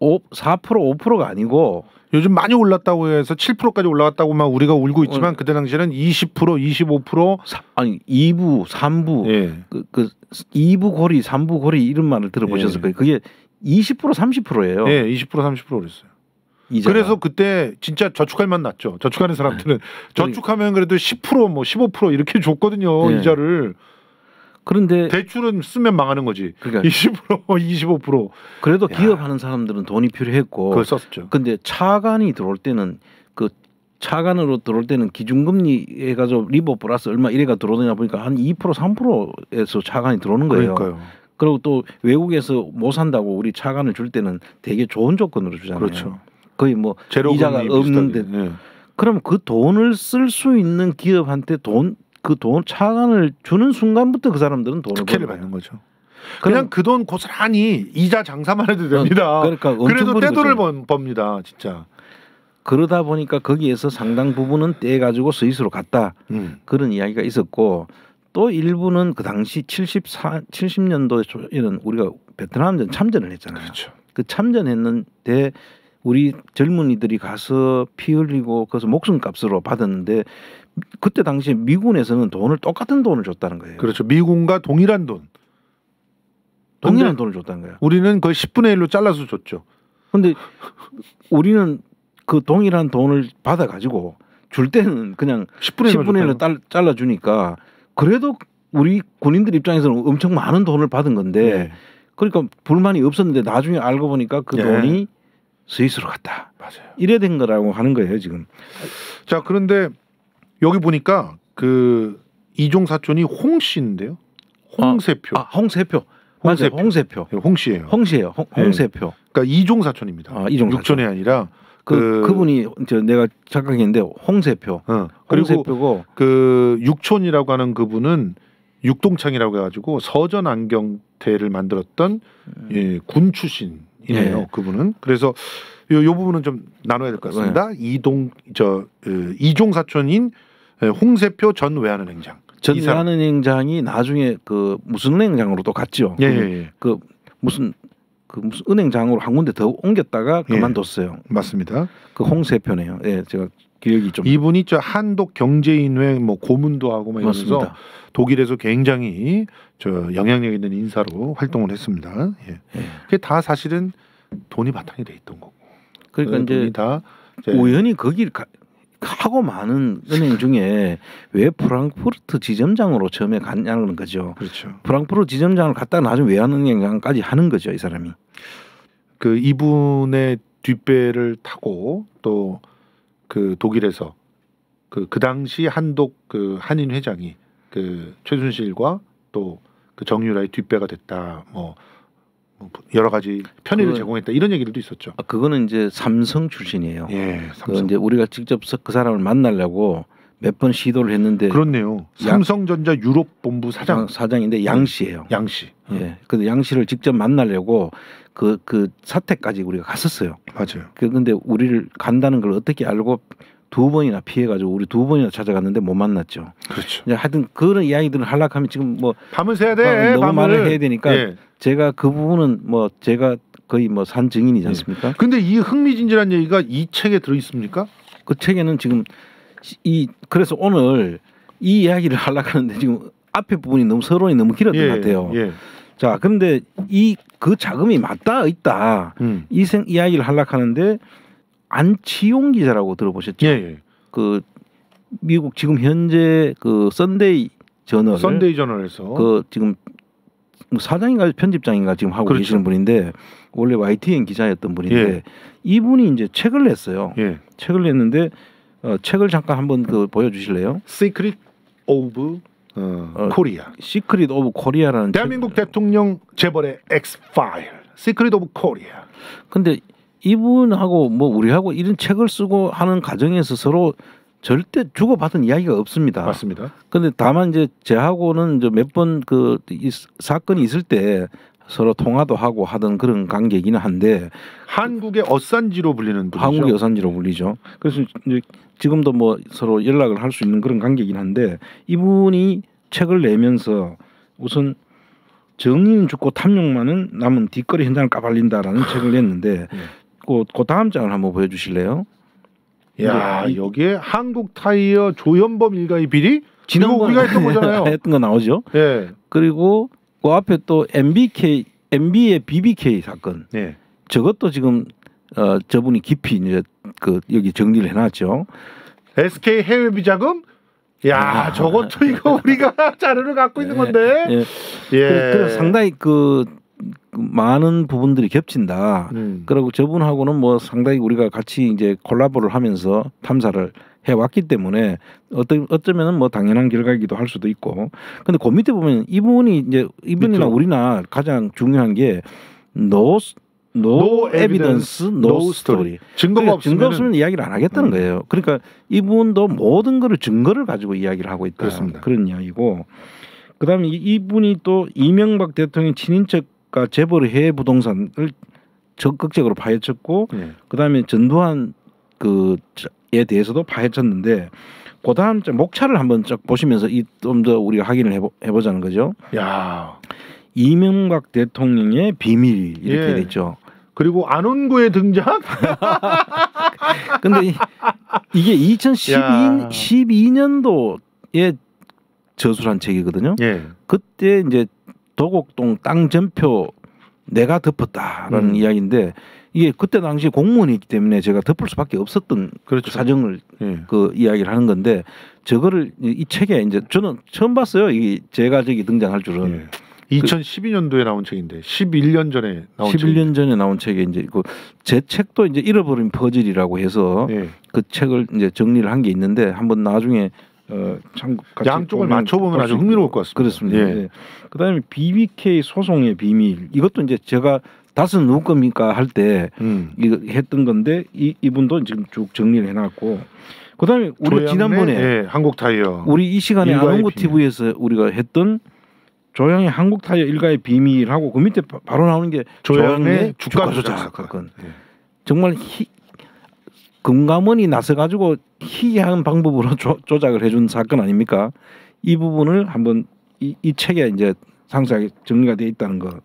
사 퍼센트 오 퍼센트가 아니고 요즘 많이 올랐다고 해서 칠 퍼센트까지 올라갔다고 막 우리가 울고 있지만 어. 그때 당시에는 이십 퍼센트, 이십오 퍼센트 사, 아니 이 부, 삼 부, 예. 그, 그 이 부 고리, 삼 부 고리 이런 말을 들어보셨을 예. 거예요. 그게 이십 퍼센트, 삼십 퍼센트예요. 예, 이십 퍼센트, 삼십 퍼센트 그랬어요. 이자가. 그래서 그때 진짜 저축할 만 났죠. 저축하는 사람들은 저축하면 그래도 십 퍼센트 뭐 십오 퍼센트 이렇게 줬거든요. 네. 이자를. 그런데 대출은 쓰면 망하는 거지. 그러니까 이십 퍼센트, 이십오 퍼센트 그래도 야. 기업하는 사람들은 돈이 필요했고 그걸 썼죠. 근데 차관이 들어올 때는 그 차관으로 들어올 때는 기준금리 해가지고 리버 플러스 얼마 이래가 들어오느냐 보니까 한 이 퍼센트, 삼 퍼센트에서 차관이 들어오는 거예요. 그러니까요. 그리고 또 외국에서 못 산다고 우리 차관을 줄 때는 되게 좋은 조건으로 주잖아요. 그렇죠. 거의 뭐 제로 이자가 금리 없는데 비슷하게. 예. 그럼 그 돈을 쓸 수 있는 기업한테 돈 그 돈 차관을 주는 순간부터 그 사람들은 돈을 특혜를 버는 받는 거예요. 거죠. 그럼- 그냥 그 돈 고스란히 이자 장사만 해도 됩니다. 그러니까 엄청 그래도 버는 떼돈을 거죠. 번- 법니다, 진짜. 그러다 보니까 거기에서 상당 부분은 떼 가지고 스위스로 갔다 음. 그런 이야기가 있었고 또 일부는 그 당시 칠십사, 칠십 년도에는 우리가 베트남전 참전을 했잖아요. 그렇죠. 그 참전했는데 우리 젊은이들이 가서 피 흘리고 그래서 목숨값으로 받았는데 그때 당시에 미군에서는 돈을 똑같은 돈을 줬다는 거예요. 그렇죠. 미군과 동일한 돈. 동일한 근데 돈을 줬다는 거예요. 우리는 거의 십분의 일로 잘라서 줬죠. 근데 우리는 그 동일한 돈을 받아 가지고 줄 때는 그냥 십분의 일로 십분의 일로 잘라 주니까 그래도 우리 군인들 입장에서는 엄청 많은 돈을 받은 건데 네. 그러니까 불만이 없었는데 나중에 알고 보니까 그 예. 돈이 스위스로 갔다. 맞아요. 이래 된 거라고 하는 거예요, 지금. 자, 그런데 여기 보니까 그 이종 사촌이 홍 씨인데요. 홍세표. 아, 홍세표. 홍세표. 맞아요. 홍세표. 네, 홍 씨예요. 홍씨예요. 홍, 네. 홍세표. 그러니까 이종 사촌입니다. 아, 이종 사촌. 육촌이 아니라 그, 그- 그분이 저 내가 착각했는데 홍세표. 어. 그리고 홍세표고 그 육촌이라고 하는 그분은 육동창이라고 해가지고 서전 안경테를 만들었던 예, 군 출신이네요. 예. 그분은. 그래서 요, 요 부분은 좀 나눠야 될 것 같습니다. 이동 저 어, 이종 사촌인 예, 홍세표 전 외환은 행장. 전 이 사람. 외환은 행장이 나중에 그 무슨 은행장으로 또 갔죠. 예, 예, 예. 그 무슨 그 무슨 은행장으로 한 군데 더 옮겼다가 예. 그만뒀어요. 맞습니다. 그 홍세표네요. 예, 제가 기억이 좀 이분이 저 한독 경제인회 뭐 고문도 하고 막 이러면서 맞습니다. 독일에서 굉장히 저 영향력 있는 인사로 활동을 했습니다. 예. 예. 그게 다 사실은 돈이 바탕이 돼 있던 거고. 그러니까 이제 다 이제 우연히 거기를 가, 하고 많은 은행 중에 왜 프랑크푸르트 지점장으로 처음에 갔냐는 거죠. 그렇죠. 프랑크푸르트 지점장을 갔다가 나중에 외환은행까지 하는 거죠, 이 사람이. 그 이분의 뒷배를 타고 또 그 독일에서 그, 그 당시 한독 그 한인 회장이 그 최순실과 또 그 정유라의 뒷배가 됐다. 뭐, 뭐 여러 가지 편의를 그건, 제공했다. 이런 얘기들도 있었죠. 아, 그거는 이제 삼성 출신이에요. 예, 그 삼성. 이제 우리가 직접 그 사람을 만나려고 몇 번 시도를 했는데 그렇네요. 삼성전자 유럽 본부 사장 사장인데 양 씨예요. 양 씨. 예. 근데 양 씨를 직접 만나려고 그 그 사택까지 우리가 갔었어요. 맞아요. 그 근데 우리를 간다는 걸 어떻게 알고 두 번이나 피해가지고 우리 두 번이나 찾아갔는데 못 만났죠. 그렇죠. 이제 하여튼 그런 이야기들을 하려고 하면 지금 뭐 밤을 새야 돼. 너무 밤을 말을 해야 되니까 예. 제가 그 부분은 뭐 제가 거의 뭐 산 증인이지 않습니까? 예. 근데 이 흥미진진한 얘기가 이 책에 들어 있습니까? 그 책에는 지금 이 그래서 오늘 이 이야기를 하려고 하는데 지금 앞에 부분이 너무 서론이 너무 길었던 예. 것 같아요. 예. 자, 그런데 이 그 자금이 맞다 있다 음. 이 생 이야기를 하려고 하는데 안치용 기자라고 들어보셨죠? 예. 예. 그 미국 지금 현재 그 썬데이 저널 썬데이 저널에서 그 지금 사장인가 편집장인가 지금 하고 그렇죠. 계시는 분인데 원래 와이티엔 기자였던 분인데 예. 이분이 이제 책을 냈어요. 예. 책을 냈는데 어, 책을 잠깐 한번 그 보여주실래요? Secret of 어, 어, 코리아. 시크릿 오브 코리아라는 대한민국 책. 대통령 재벌의 엑스파일. Secret of 코리아. 근데 이분하고 뭐 우리하고 이런 책을 쓰고 하는 과정에서 서로 절대 주고받은 이야기가 없습니다. 맞습니다. 근데 다만 이제 제하고는 이제 몇 번 그 사건이 있을 때 서로 통화도 하고 하던 그런 관계이기는 한데 한국의 어산지로 불리는 분이죠. 한국의 여산지로 불리죠. 그래서 이제 지금도 뭐 서로 연락을 할 수 있는 그런 관계이긴 한데 이분이 책을 내면서 우선 정의는 죽고 탐욕만은 남은 뒷거리 현장을 까발린다라는 책을 냈는데 그, 그 다음 장을 한번 보여주실래요? 야 이- 여기에 한국 타이어 조현범 일가의 비리 지난번 우리가 했던 거잖아요. 했던 거 나오죠. 예. 그리고 그 앞에 또 엠비케이 엠비의 비비케이 사건 예. 저것도 지금 어 저분이 깊이 이제 그 여기 정리를 해놨죠. 에스케이 해외 비자금? 야, 아. 저것도 이거 우리가 자료를 갖고 있는 건데. 예. 예. 그- 그래서 상당히 그, 그 많은 부분들이 겹친다. 음. 그리고 저분하고는 뭐 상당히 우리가 같이 이제 콜라보를 하면서 탐사를 해왔기 때문에 어떤 어쩌면은 뭐 당연한 결과이기도 할 수도 있고. 근데 그 밑에 보면 이분이 이제 이분이나 밑으로. 우리나 가장 중요한 게 no no, No evidence, evidence, no no story. story. 증거가 그러니까 없으면 증거 없으면 이야기를 안 하겠다는 음. 거예요. 그러니까 이분도 모든 거를 증거를 가지고 이야기를 하고 있다. 그렇습니다. 그런 이야기고. 그다음에 이- 이분이 또 이명박 대통령 친인척과 재벌의 해외 부동산을 적극적으로 파헤쳤고, 예. 그다음에 전두환 그에 대해서도 파헤쳤는데, 그다음 저 목차를 한번 쫙 보시면서 이 좀 더 우리가 확인을 해보, 해보자는 거죠. 야. 이명박 대통령의 비밀 이렇게 예. 돼 있죠. 그리고 안원구의 등장? 근데 이- 이게 야. 이천십이 년도에 저술한 책이거든요. 예. 그때 이제 도곡동 땅 전표 내가 덮었다라는 음. 이야기인데 이게 그때 당시 공무원이기 때문에 제가 덮을 수밖에 없었던 그렇죠. 사정을 예. 그 이야기를 하는 건데 저거를 이, 이 책에 이제 저는 처음 봤어요. 이 제가 저기 등장할 줄은. 예. 이천십이 년도에 나온 책인데 십일 년 전에 나온 십일 년 전에 나온 책에 이제 그 제 책도 이제 잃어버린 퍼즐이라고 해서 예. 그 책을 이제 정리를 한 게 있는데 한번 나중에 어, 참 같이 양쪽을 보면 맞춰보면 볼수 아주 있- 흥미로울 것 같습니다. 그렇습니다. 예. 네. 그다음에 비비케이 소송의 비밀 이것도 이제 제가 다스 누구 겁니까 할 때 음. 이거 했던 건데 이 이분도 지금 쭉 정리를 해놨고 그다음에 우리 조양래, 지난번에 예, 한국 타이어. 우리 이 시간에 일가의 아는고 비밀. 티비에서 우리가 했던 조양의 한국 타이어 일가의 비밀하고 그 밑에 바- 바로 나오는 게 조양래 조양래 주가 주가 조작 조작 사건. 사건. 예. 정말 희, 금감원이 나서 가지고 희귀한 방법으로 조, 조작을 해준 사건 아닙니까? 이 부분을 한번 이, 이 책에 이제 상세하게 정리가 되어 있다는 거.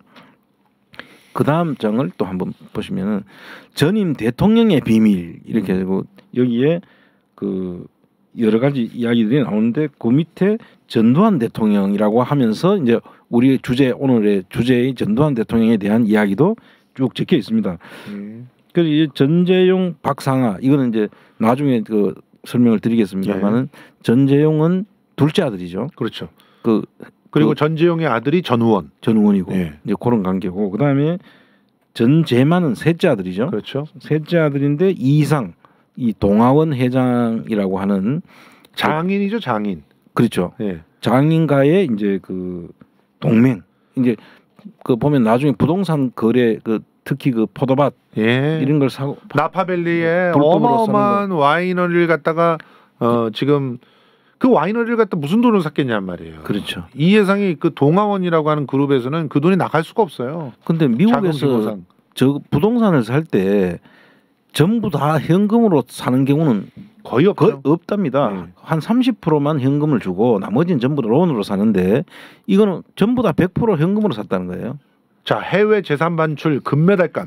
그 다음 장을 또 한번 보시면은 전임 대통령의 비밀 이렇게 되고 여기에 그 여러 가지 이야기들이 나오는데 그 밑에 전두환 대통령이라고 하면서 이제 우리 주제 오늘의 주제의 전두환 대통령에 대한 이야기도 쭉 적혀 있습니다. 예. 그래서 이 전재용, 박상아 이거는 이제 나중에 그 설명을 드리겠습니다만은 예. 전재용은 둘째 아들이죠. 그렇죠. 그 그리고 그 전재용의 아들이 전우원. 전우원이고 예. 이제 그런 관계고 그다음에 전재만은 셋째 아들이죠. 그렇죠. 셋째 아들인데 이상 이 동아원 회장이라고 하는 장인이죠, 장인. 그렇죠. 예. 장인과의 이제 그 동맹 이제 그 보면 나중에 부동산 거래 그 특히 그 포도밭 예. 이런 걸 사고 나파밸리에 어마어마한 와이너리를 갖다가 어 지금 그 와이너리를 갖다 무슨 돈으로 샀겠냔 말이에요. 그렇죠. 이해상이 그 동아원이라고 하는 그룹에서는 그 돈이 나갈 수가 없어요. 근데 미국에서 저 부동산을 살 때 전부 다 현금으로 사는 경우는 거의 없죠. 거의 없답니다. 네. 한 삼십 퍼센트만 현금을 주고 나머지는 전부 다 론으로 사는데 이거는 전부 다 백 퍼센트 현금으로 샀다는 거예요. 자, 해외 재산 반출 금메달감.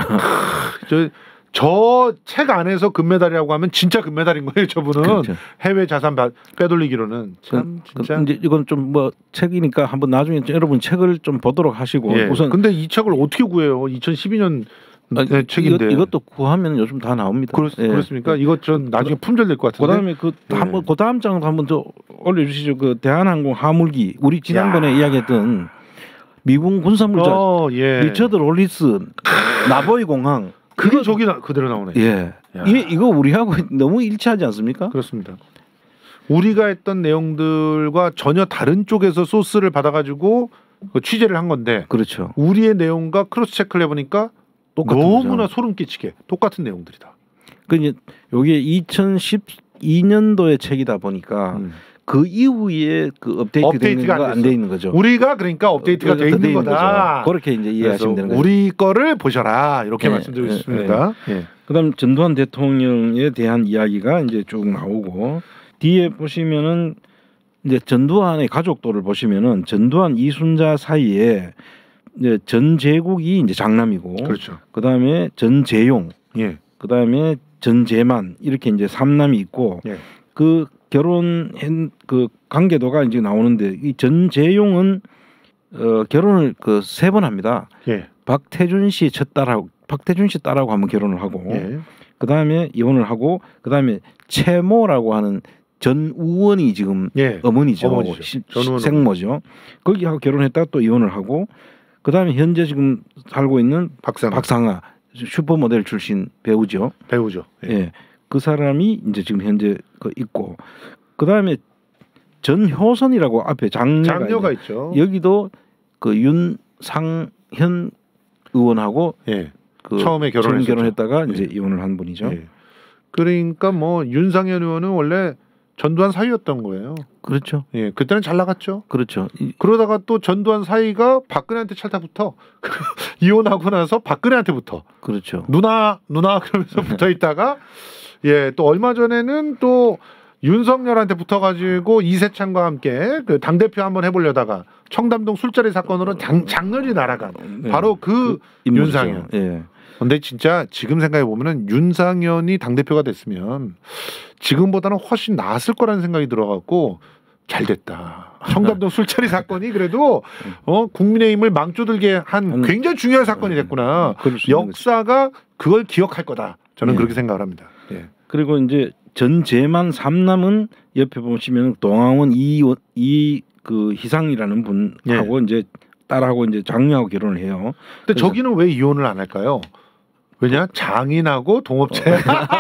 저 저 책 안에서 금메달이라고 하면 진짜 금메달인 거예요, 저분은. 그렇죠. 해외 자산 바, 빼돌리기로는 참 그, 진짜. 그, 이제 이건 좀 뭐 책이니까 한번 나중에 여러분 책을 좀 보도록 하시고 예. 우선. 근데 이 책을 어떻게 구해요? 이천십이 년 네, 아니, 책인데. 이것, 이것도 구하면 요즘 다 나옵니다. 그렇, 예. 그렇습니까? 이것 전 나중에 품절될 것 같은데. 그다음에 그 예. 한번 그 다음 장도 한번 더 올려주시죠. 그 대한항공 하물기 우리 지난번에 야. 이야기했던 미군 군사물자 어, 예. 리처드 롤리스 나보이 공항. 그게 이거, 저기 나, 그대로 나오네. 예. 이 이거 우리하고 너무 일치하지 않습니까? 그렇습니다. 우리가 했던 내용들과 전혀 다른 쪽에서 소스를 받아가지고 그 취재를 한 건데. 그렇죠. 우리의 내용과 크로스 체크를 해보니까 너무나 거죠. 소름 끼치게 똑같은 내용들이다. 그 이제 여기에 이천십이 년도의 책이다 보니까. 음. 그 이후에 그 업데이트 되는 거 안 돼 있는 거죠. 우리가 그러니까 업데이트가 돼 있는 거다. 거죠. 그렇게 이제 이해하시면 되는 거죠. 우리 거를 보셔라 이렇게 네, 말씀드리고 네, 싶습니다. 네. 네. 그다음 전두환 대통령에 대한 이야기가 이제 쭉 나오고 뒤에 보시면은 이제 전두환의 가족도를 보시면은 전두환 이순자 사이에 이제 전재국이 이제 장남이고, 그렇죠. 그다음에 전재용, 예. 그다음에 전재만 이렇게 이제 삼남이 있고 예. 그 결혼한 그 관계도가 이제 나오는데 이 전재용은 어 결혼을 그 세 번 합니다. 예. 박태준 씨 첫 딸하고 박태준 씨 딸하고 한번 결혼을 하고 예. 그 다음에 이혼을 하고 그 다음에 채모라고 하는 전우원이 지금 예. 어머니죠. 시, 생모죠. 거기하고 결혼했다가 또 이혼을 하고 그 다음에 현재 지금 살고 있는 박상아. 박상아 슈퍼모델 출신 배우죠. 배우죠. 예. 예. 그 사람이 이제 지금 현재 그 있고 그 다음에 전효선이라고 앞에 장녀가, 장녀가 있죠. 여기도 그 윤상현 의원하고 예. 그 처음에 결혼했었죠. 결혼했다가 예. 이제 이혼을 한 분이죠. 예. 그러니까 뭐 윤상현 의원은 원래 전두환 사위였던 거예요. 그렇죠. 예, 그때는 잘 나갔죠. 그렇죠. 그러다가 또 전두환 사위가 박근혜한테 찰다붙어 이혼하고 나서 박근혜한테부터. 그렇죠. 누나 누나 그러면서 붙어 있다가 예, 또 얼마 전에는 또 윤석열한테 붙어가지고 이세창과 함께 그 당 대표 한번 해보려다가 청담동 술자리 사건으로 장, 장렬히 날아간 네. 바로 그, 그 윤상현. 예. 근데 진짜 지금 생각해 보면은 윤상현이 당 대표가 됐으면 지금보다는 훨씬 나았을 거라는 생각이 들어갖고 잘 됐다. 청담동 술자리 사건이 그래도 어 국민의힘을 망조들게 한 굉장히 중요한 사건이 됐구나. 역사가 그걸 기억할 거다. 저는 예. 그렇게 생각을 합니다. 예. 그리고 이제 전재만 삼남은 옆에 보시면 동아원 이그 희상이라는 분하고 예. 이제 딸하고 이제 장녀하고 결혼을 해요. 근데 저기는 왜 이혼을 안 할까요? 왜냐? 장인하고 동업체.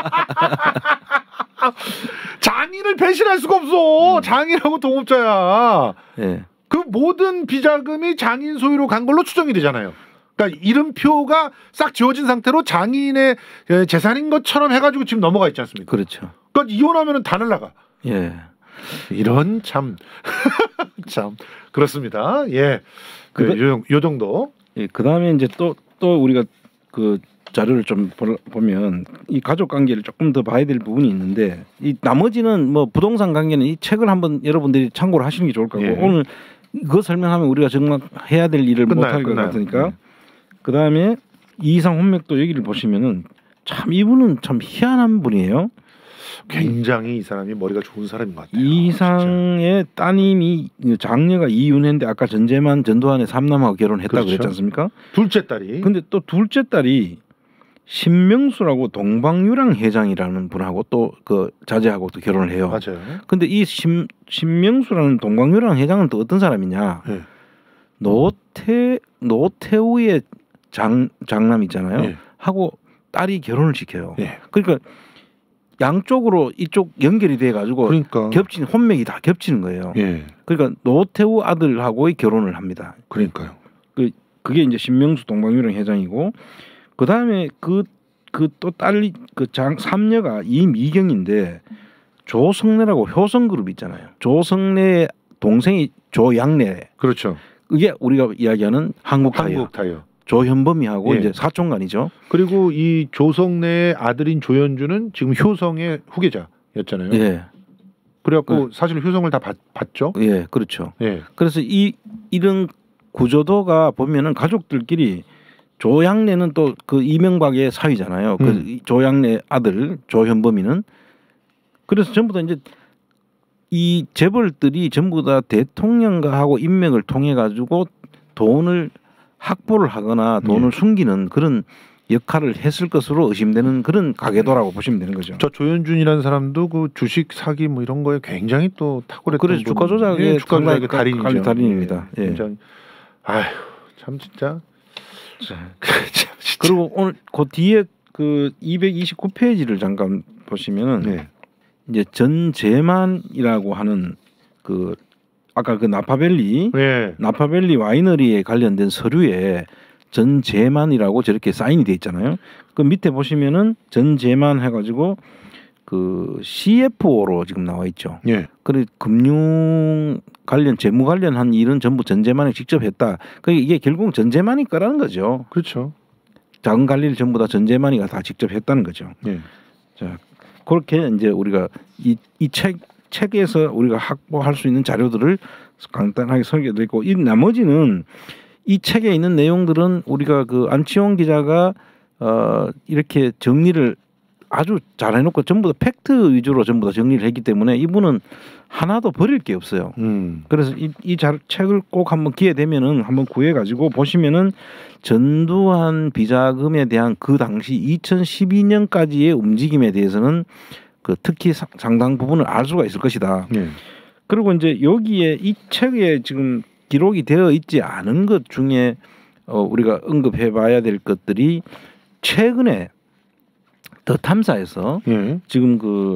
장인을 배신할 수가 없어. 음. 장인하고 동업자야. 예. 그 모든 비자금이 장인 소유로 간 걸로 추정이 되잖아요. 그러니까 이름표가 싹 지워진 상태로 장인의 재산인 것처럼 해가지고 지금 넘어가 있지 않습니까? 그렇죠. 그러니까 이혼하면은 다 날라가. 예. 이런 참, 참 그렇습니다. 예. 그, 그 요, 요 정도. 예. 그 다음에 이제 또 또 우리가 그 자료를 좀 보면 이 가족 관계를 조금 더 봐야 될 부분이 있는데 이 나머지는 뭐 부동산 관계는 이 책을 한번 여러분들이 참고를 하시는 게 좋을 거고 예. 오늘 그거 설명하면 우리가 정말 해야 될 일을 못 할 것 같으니까. 네. 그 다음에 이상 혼맥도 여기를 보시면은 참 이분은 참 희한한 분이에요. 굉장히 이 사람이 머리가 좋은 사람인 것 같아요. 이상의 진짜. 따님이 장녀가 이윤혜인데 아까 전재만 전두환의 삼남하고 결혼했다고 그렇죠. 그랬지 않습니까? 둘째 딸이. 근데 또 둘째 딸이 신명수라고 동방유랑 회장이라는 분하고 또 그 자제하고 또 결혼을 해요. 맞아요. 근데 이 신, 신명수라는 동방유랑 회장은 또 어떤 사람이냐? 네. 노태 노태우의 장 장남 있잖아요. 네. 하고 딸이 결혼을 시켜요. 네. 그러니까 양쪽으로 이쪽 연결이 돼 가지고 그러니까 겹친 혼맥이 다 겹치는 거예요. 예. 그러니까 노태우 아들하고의 결혼을 합니다. 그러니까요. 그 그게 이제 신명수 동방유랑 회장이고 그 다음에 그 그 또 딸이 그장 삼녀가 이미경인데 조성래라고 효성그룹 있잖아요. 조성래의 동생이 조양래. 그렇죠. 이게 우리가 이야기하는 한국타이어. 한국타이어. 조현범이하고 예. 이제 사촌간이죠. 그리고 이 조성래의 아들인 조연주는 지금 효성의 후계자였잖아요. 예. 그래갖고 그, 사실 효성을 다 받, 받죠. 예, 그렇죠. 예. 그래서 이 이런 구조도가 보면은 가족들끼리 조양래는 또 그 이명박의 사위잖아요. 그 음. 조양래 아들 조현범이는 그래서 전부 다 이제 이 재벌들이 전부 다 대통령과 하고 인맥을 통해 가지고 돈을 확보를 하거나 돈을 음. 숨기는 그런 역할을 했을 것으로 의심되는 그런 가계도라고 보시면 되는 거죠. 저 조현준이라는 사람도 그 주식 사기 뭐 이런 거에 굉장히 또 탁월했던 그래서 주가 조작의 예, 주가 조작의 가- 달인이죠. 달인입니다. 예. 굉장히 아휴 참 진짜. 참 진짜. 그리고 오늘 그 뒤에 그 이백이십구 페이지를 잠깐 보시면은 네. 이제 전재만이라고 하는 그 아까 그 나파밸리 예. 나파밸리 와이너리에 관련된 서류에 전재만이라고 저렇게 사인이 돼 있잖아요. 그 밑에 보시면은 전재만 해가지고 그 씨에프오로 지금 나와 있죠. 예. 그래 금융 관련 재무 관련한 일은 전부 전재만이 직접 했다. 그 이게 결국 전재만이 거라는 거죠. 그렇죠. 자금 관리를 전부 다 전재만이가 다 직접 했다는 거죠. 예. 자 그렇게 이제 우리가 이 이 책 책에서 우리가 확보할 수 있는 자료들을 간단하게 설계돼 있고 이 나머지는 이 책에 있는 내용들은 우리가 그 안치홍 기자가 어 이렇게 정리를 아주 잘 해놓고 전부 다 팩트 위주로 전부 다 정리를 했기 때문에 이분은 하나도 버릴 게 없어요. 음. 그래서 이, 이 자, 책을 꼭 한번 기회 되면은 한번 구해 가지고 보시면은 전두환 비자금에 대한 그 당시 이천십이 년까지의 움직임에 대해서는 그 특히 사, 상당 부분을 알 수가 있을 것이다. 예. 그리고 이제 여기에 이 책에 지금 기록이 되어 있지 않은 것 중에 어, 우리가 언급해봐야 될 것들이 최근에 더 탐사에서 예. 지금 그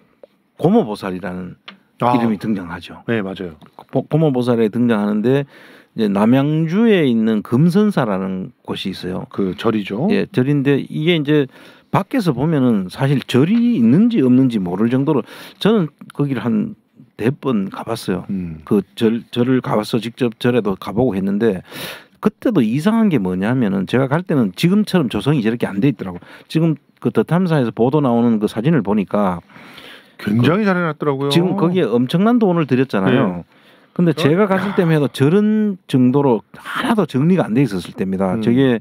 고모보살이라는 아. 이름이 등장하죠. 네 맞아요. 고- 고모보살에 등장하는데 이제 남양주에 있는 금선사라는 곳이 있어요. 그 절이죠. 예, 절인데 이게 이제 밖에서 보면은 사실 절이 있는지 없는지 모를 정도로 저는 거기를 한 네 번 가봤어요. 음. 그 절 절을 가봤어 직접 절에도 가보고 했는데 그때도 이상한 게 뭐냐면은 제가 갈 때는 지금처럼 조성이 저렇게 안 돼 있더라고. 지금 그 더 탐사에서 보도 나오는 그 사진을 보니까 굉장히 잘 해놨더라고요. 지금 거기에 엄청난 돈을 들였잖아요. 네. 근데 제가 어? 갔을 때만 해도 저런 정도로 하나도 정리가 안 돼 있었을 때입니다. 음. 저게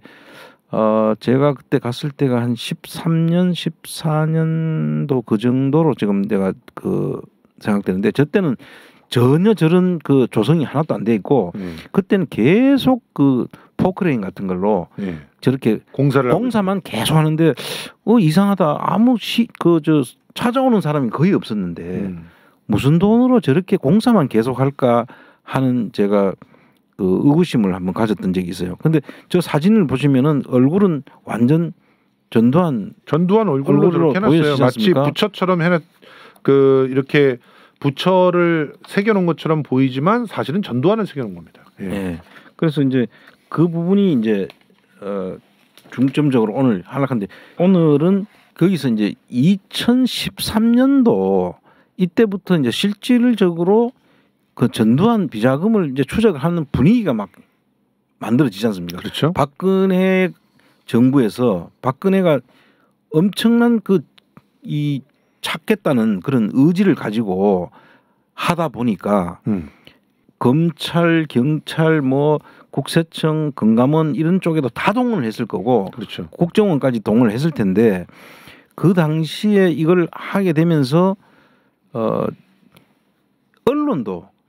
어 제가 그때 갔을 때가 한 십삼 년, 십사 년도 그 정도로 지금 내가 그 생각되는데 저 때는 전혀 저런 그 조성이 하나도 안 돼 있고 예. 그때는 계속 그 포크레인 같은 걸로 예. 저렇게 공사를 하고 공사만 계속 하는데 어 이상하다 아무 시 그 저 찾아오는 사람이 거의 없었는데 음. 무슨 돈으로 저렇게 공사만 계속 할까 하는 제가 그 의구심을 한번 가졌던 적이 있어요. 근데 저 사진을 보시면은 얼굴은 완전 전두환 전두환 얼굴로 얼굴로 저렇게 해놨어요. 보이시지 마치 않습니까? 부처처럼 해놨 그 이렇게 부처를 새겨놓은 것처럼 보이지만 사실은 전두환을 새겨놓은 겁니다. 예. 예. 그래서 이제 그 부분이 이제 어 중점적으로 오늘 하락한데 오늘은 거기서 이제 이천십삼 년도 이때부터 이제 실질적으로 그 전두환 비자금을 이제 추적을 하는 분위기가 막 만들어지지 않습니까? 그렇죠. 박근혜 정부에서 박근혜가 엄청난 그 이 찾겠다는 그런 의지를 가지고 하다 보니까 음. 검찰, 경찰, 뭐 국세청, 금감원 이런 쪽에도 다 동원을 했을 거고 그렇죠. 국정원까지 동원을 했을 텐데 그 당시에 이걸 하게 되면서 어 언론도 예.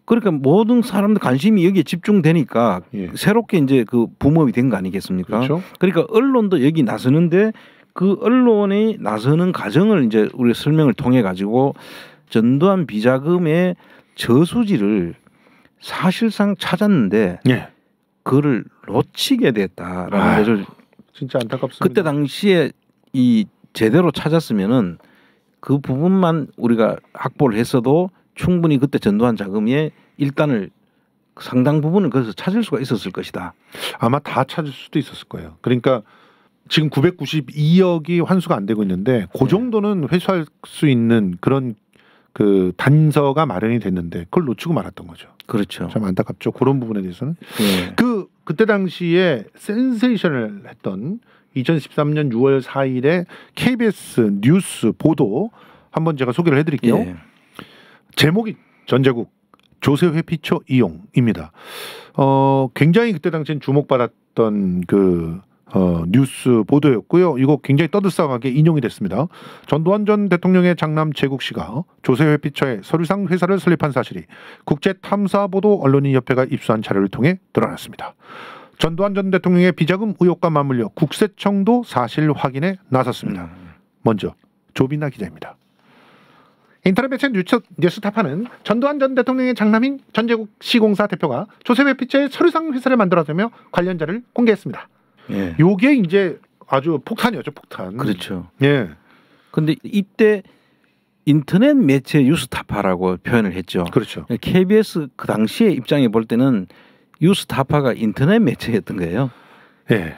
그러니까 모든 사람들 관심이 여기에 집중되니까 예. 새롭게 이제 그 붐업이 된 거 아니겠습니까? 그렇죠. 그러니까 언론도 여기 나서는데 그 언론이 나서는 과정을 이제 우리 설명을 통해 가지고 전두환 비자금의 저수지를 사실상 찾았는데 예. 그를 놓치게 됐다라는 아유, 것을 진짜 안타깝습니다. 그때 당시에 이 제대로 찾았으면은 그 부분만 우리가 확보를 했어도 충분히 그때 전두환 자금의 일단을 상당 부분을 거기서 찾을 수가 있었을 것이다. 아마 다 찾을 수도 있었을 거예요. 그러니까 지금 구백구십이억이 환수가 안 되고 있는데 그 정도는 회수할 수 있는 그런 그 단서가 마련이 됐는데 그걸 놓치고 말았던 거죠. 그렇죠. 참 안타깝죠. 그런 부분에 대해서는. 예. 그 그때 당시에 센세이션을 했던 이천십삼년 유월 사일에 케이비에스 뉴스 보도 한번 제가 소개를 해드릴게요. 예. 제목이 전제국 조세 회피처 이용입니다. 어, 굉장히 그때 당시엔 주목받았던 그 어, 뉴스 보도였고요. 이거 굉장히 떠들썩하게 인용이 됐습니다. 전두환 전 대통령의 장남 제국 씨가 조세 회피처에 서류상 회사를 설립한 사실이 국제탐사보도 언론인협회가 입수한 자료를 통해 드러났습니다. 전두환 전 대통령의 비자금 의혹과 맞물려 국세청도 사실 확인에 나섰습니다. 먼저 조빈나 기자입니다. 인터넷 매체 뉴스, 뉴스타파는 전두환 전 대통령의 장남인 전제국 시공사 대표가 조세 회피처에 서류상 회사를 만들었다며 관련 자료를 공개했습니다. 예. 요게 이제 아주 폭탄이었죠, 폭탄. 그렇죠. 예. 근데 이때 인터넷 매체 뉴스타파라고 표현을 했죠. 그렇죠. 케이비에스 그 당시에 입장에 볼 때는 뉴스타파가 인터넷 매체였던 거예요. 예.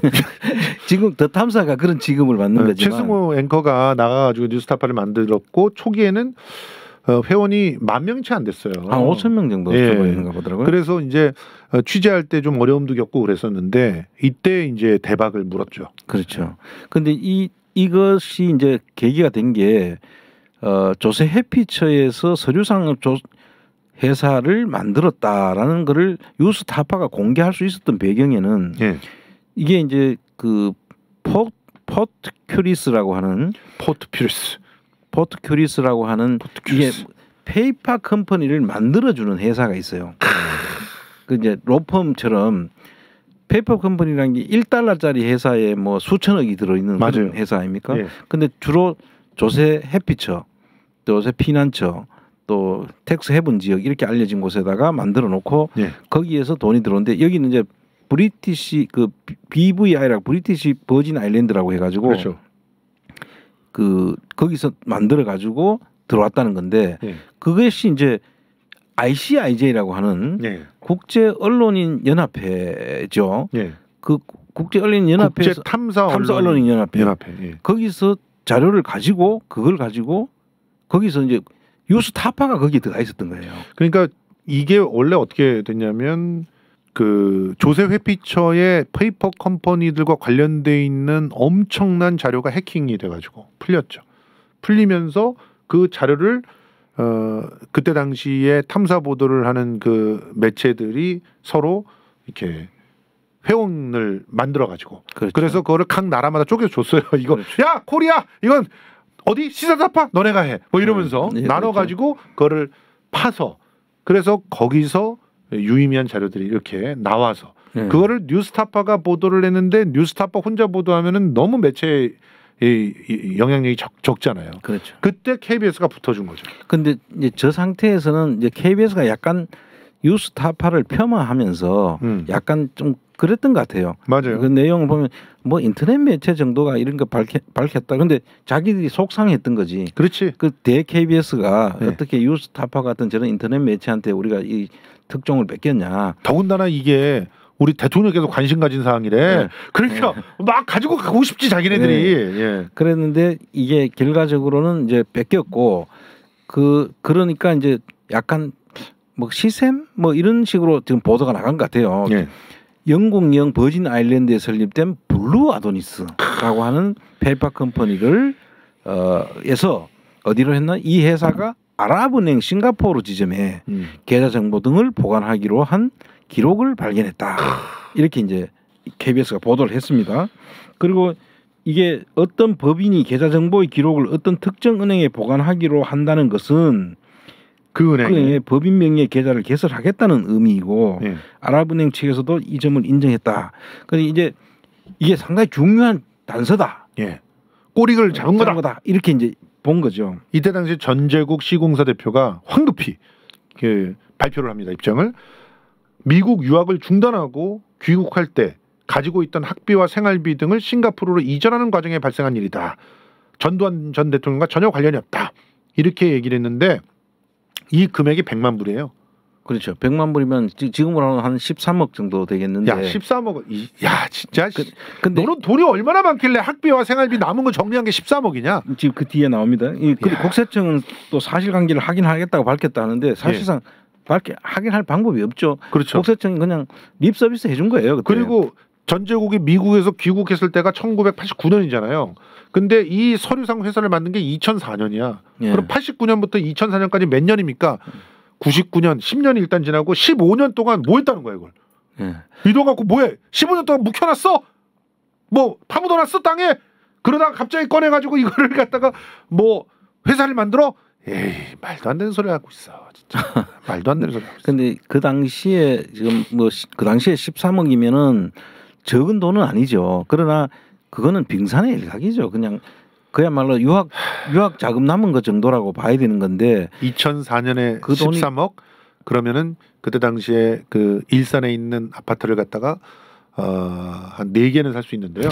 지금 더 탐사가 그런 지금을 받는 거지만 최승호 앵커가 나가가지고 뉴스타파를 만들었고 초기에는 어, 회원이 만 명이 채 안 됐어요. 한 오천 명 정도 예. 있는가 보더라고요. 그래서 이제 어, 취재할 때 좀 어려움도 겪고 그랬었는데 이때 이제 대박을 물었죠. 그렇죠. 근데 이 이것이 이제 계기가 된 게 어, 조세 회피처에서 서류상 조 회사를 만들었다라는 거를 뉴스타파가 공개할 수 있었던 배경에는 예. 이게 이제 그 포, 포트 큐리스라고 하는 포트 퓨리스. 포트 큐리스라고 하는 포트 이게 큐리스. 페이퍼 컴퍼니를 만들어주는 회사가 있어요. 그 이제 로펌처럼 페이퍼 컴퍼니라는 게 일 달러짜리 회사에 뭐 수천억이 들어있는 맞아요. 그런 회사 아닙니까? 예. 근데 주로 조세 회피처, 조세 피난처, 또 텍스 해븐 지역 이렇게 알려진 곳에다가 만들어 놓고 예. 거기에서 돈이 들어오는데 여기는 이제 브리티시 그 비브이아이라고 브리티시 버진 아일랜드라고 해가지고 그렇죠. 그 거기서 만들어 가지고 들어왔다는 건데 예. 그것이 이제 아이씨아이제이라고 하는 예. 국제 언론인 연합회죠. 예. 그 국제 언론인 연합회에서 국제 탐사 탐사 언론인 연합회 연합회. 예. 거기서 자료를 가지고 그걸 가지고 거기서 이제 뉴스타파가 거기에 들어가 있었던 거예요. 그러니까 이게 원래 어떻게 됐냐면 그 조세 회피처의 페이퍼 컴퍼니들과 관련돼 있는 엄청난 자료가 해킹이 돼가지고 풀렸죠. 풀리면서 그 자료를 어 그때 당시에 탐사 보도를 하는 그 매체들이 서로 이렇게 회원을 만들어 가지고 그렇죠. 그래서 그거를 각 나라마다 쪼개서 줬어요. 이거 그렇죠. 야 코리아 이건 어디 시사타파 너네가 해 뭐 이러면서 음, 예, 나눠 가지고 그거를 파서 그래서 거기서 유의미한 자료들이 이렇게 나와서 네. 그거를 뉴스타파가 보도를 했는데 뉴스타파 혼자 보도하면은 너무 매체의 이, 이 영향력이 적, 적잖아요. 그렇죠. 그때 케이비에스가 붙어준 거죠. 근데 이제 저 상태에서는 이제 케이비에스가 약간 뉴스타파를 폄하하면서 음. 약간 좀 그랬던 것 같아요. 맞아요. 그 내용을 보면 뭐 인터넷 매체 정도가 이런 거 밝혔, 밝혔다. 근데 자기들이 속상했던 거지. 그렇지. 그 대 케이비에스가 네. 어떻게 뉴스타파 같은 저런 인터넷 매체한테 우리가 이 특종을 뺏겼냐. 더군다나 이게 우리 대통령께서 관심 가진 사항이래. 네. 그러니까 막 가지고 가고 싶지 자기네들이. 예. 그랬는데 이게 결과적으로는 이제 뺏겼고 그 그러니까 이제 약간 뭐 시샘 뭐 이런 식으로 지금 보도가 나간 것 같아요. 예. 영국령 버진 아일랜드에 설립된 블루 아도니스라고 하는 페이퍼 컴퍼니를 어, 에서 어디로 했나? 이 회사가 아랍은행 싱가포르 지점에 음. 계좌 정보 등을 보관하기로 한 기록을 발견했다. 이렇게 이제 케이비에스가 보도를 했습니다. 그리고 이게 어떤 법인이 계좌 정보의 기록을 어떤 특정 은행에 보관하기로 한다는 것은 그 은행에, 그 은행에 법인 명의의 계좌를 개설하겠다는 의미이고 예. 아랍은행 측에서도 이 점을 인정했다. 그래서 이제 이게 상당히 중요한 단서다. 예. 꼬리를 잡은 거다. 거다. 이렇게 이제 본 거죠. 이때 당시 전제국 시공사 대표가 황급히 그 발표를 합니다. 입장을 미국 유학을 중단하고 귀국할 때 가지고 있던 학비와 생활비 등을 싱가포르로 이전하는 과정에 발생한 일이다. 전두환 전 대통령과 전혀 관련이 없다. 이렇게 얘기를 했는데 이 금액이 백만 불이에요. 그렇죠. 백만 불이면 지- 지금으로 한 십삼억 정도 되겠는데. 야, 십삼억. 이- 야, 진짜. 그, 근데 너는 돈이 얼마나 많길래 학비와 생활비 남은 거 정리한 게 십삼억이냐? 지금 그 뒤에 나옵니다. 이 그리고 야. 국세청은 또 사실관계를 확인하겠다고 밝혔다는데 사실상 밝게 확인할 방법이 없죠. 그렇죠. 국세청이 그냥 립 서비스 해준 거예요. 그때. 그리고 전제국이 미국에서 귀국했을 때가 천구백팔십구 년이잖아요. 근데 이 서류상 회사를 만든 게 이천사 년이야. 예. 그럼 팔십구 년부터 이천사 년까지 몇 년입니까? 구십구 년, 십 년이 일단 지나고 십오 년 동안 뭐 했다는 거야, 이걸. 예. 이 돈 갖고 뭐해? 십오 년 동안 묵혀놨어? 뭐 파묻어놨어 땅에? 그러다가 갑자기 꺼내가지고 이거를 갖다가 뭐 회사를 만들어? 에이, 말도 안 되는 소리 하고 있어, 진짜. 말도 안 되는 소리 하고 있어. 근데 그 당시에 지금 뭐 그 당시에 십삼억이면은 적은 돈은 아니죠. 그러나 그거는 빙산의 일각이죠. 그냥 그야말로 유학 유학 자금 남은 것 정도라고 봐야 되는 건데 이천사 년에 그 돈이- 십삼억 그러면은 그때 당시에 그 일산에 있는 아파트를 갖다가 어, 한 네 개는 살 수 있는데요.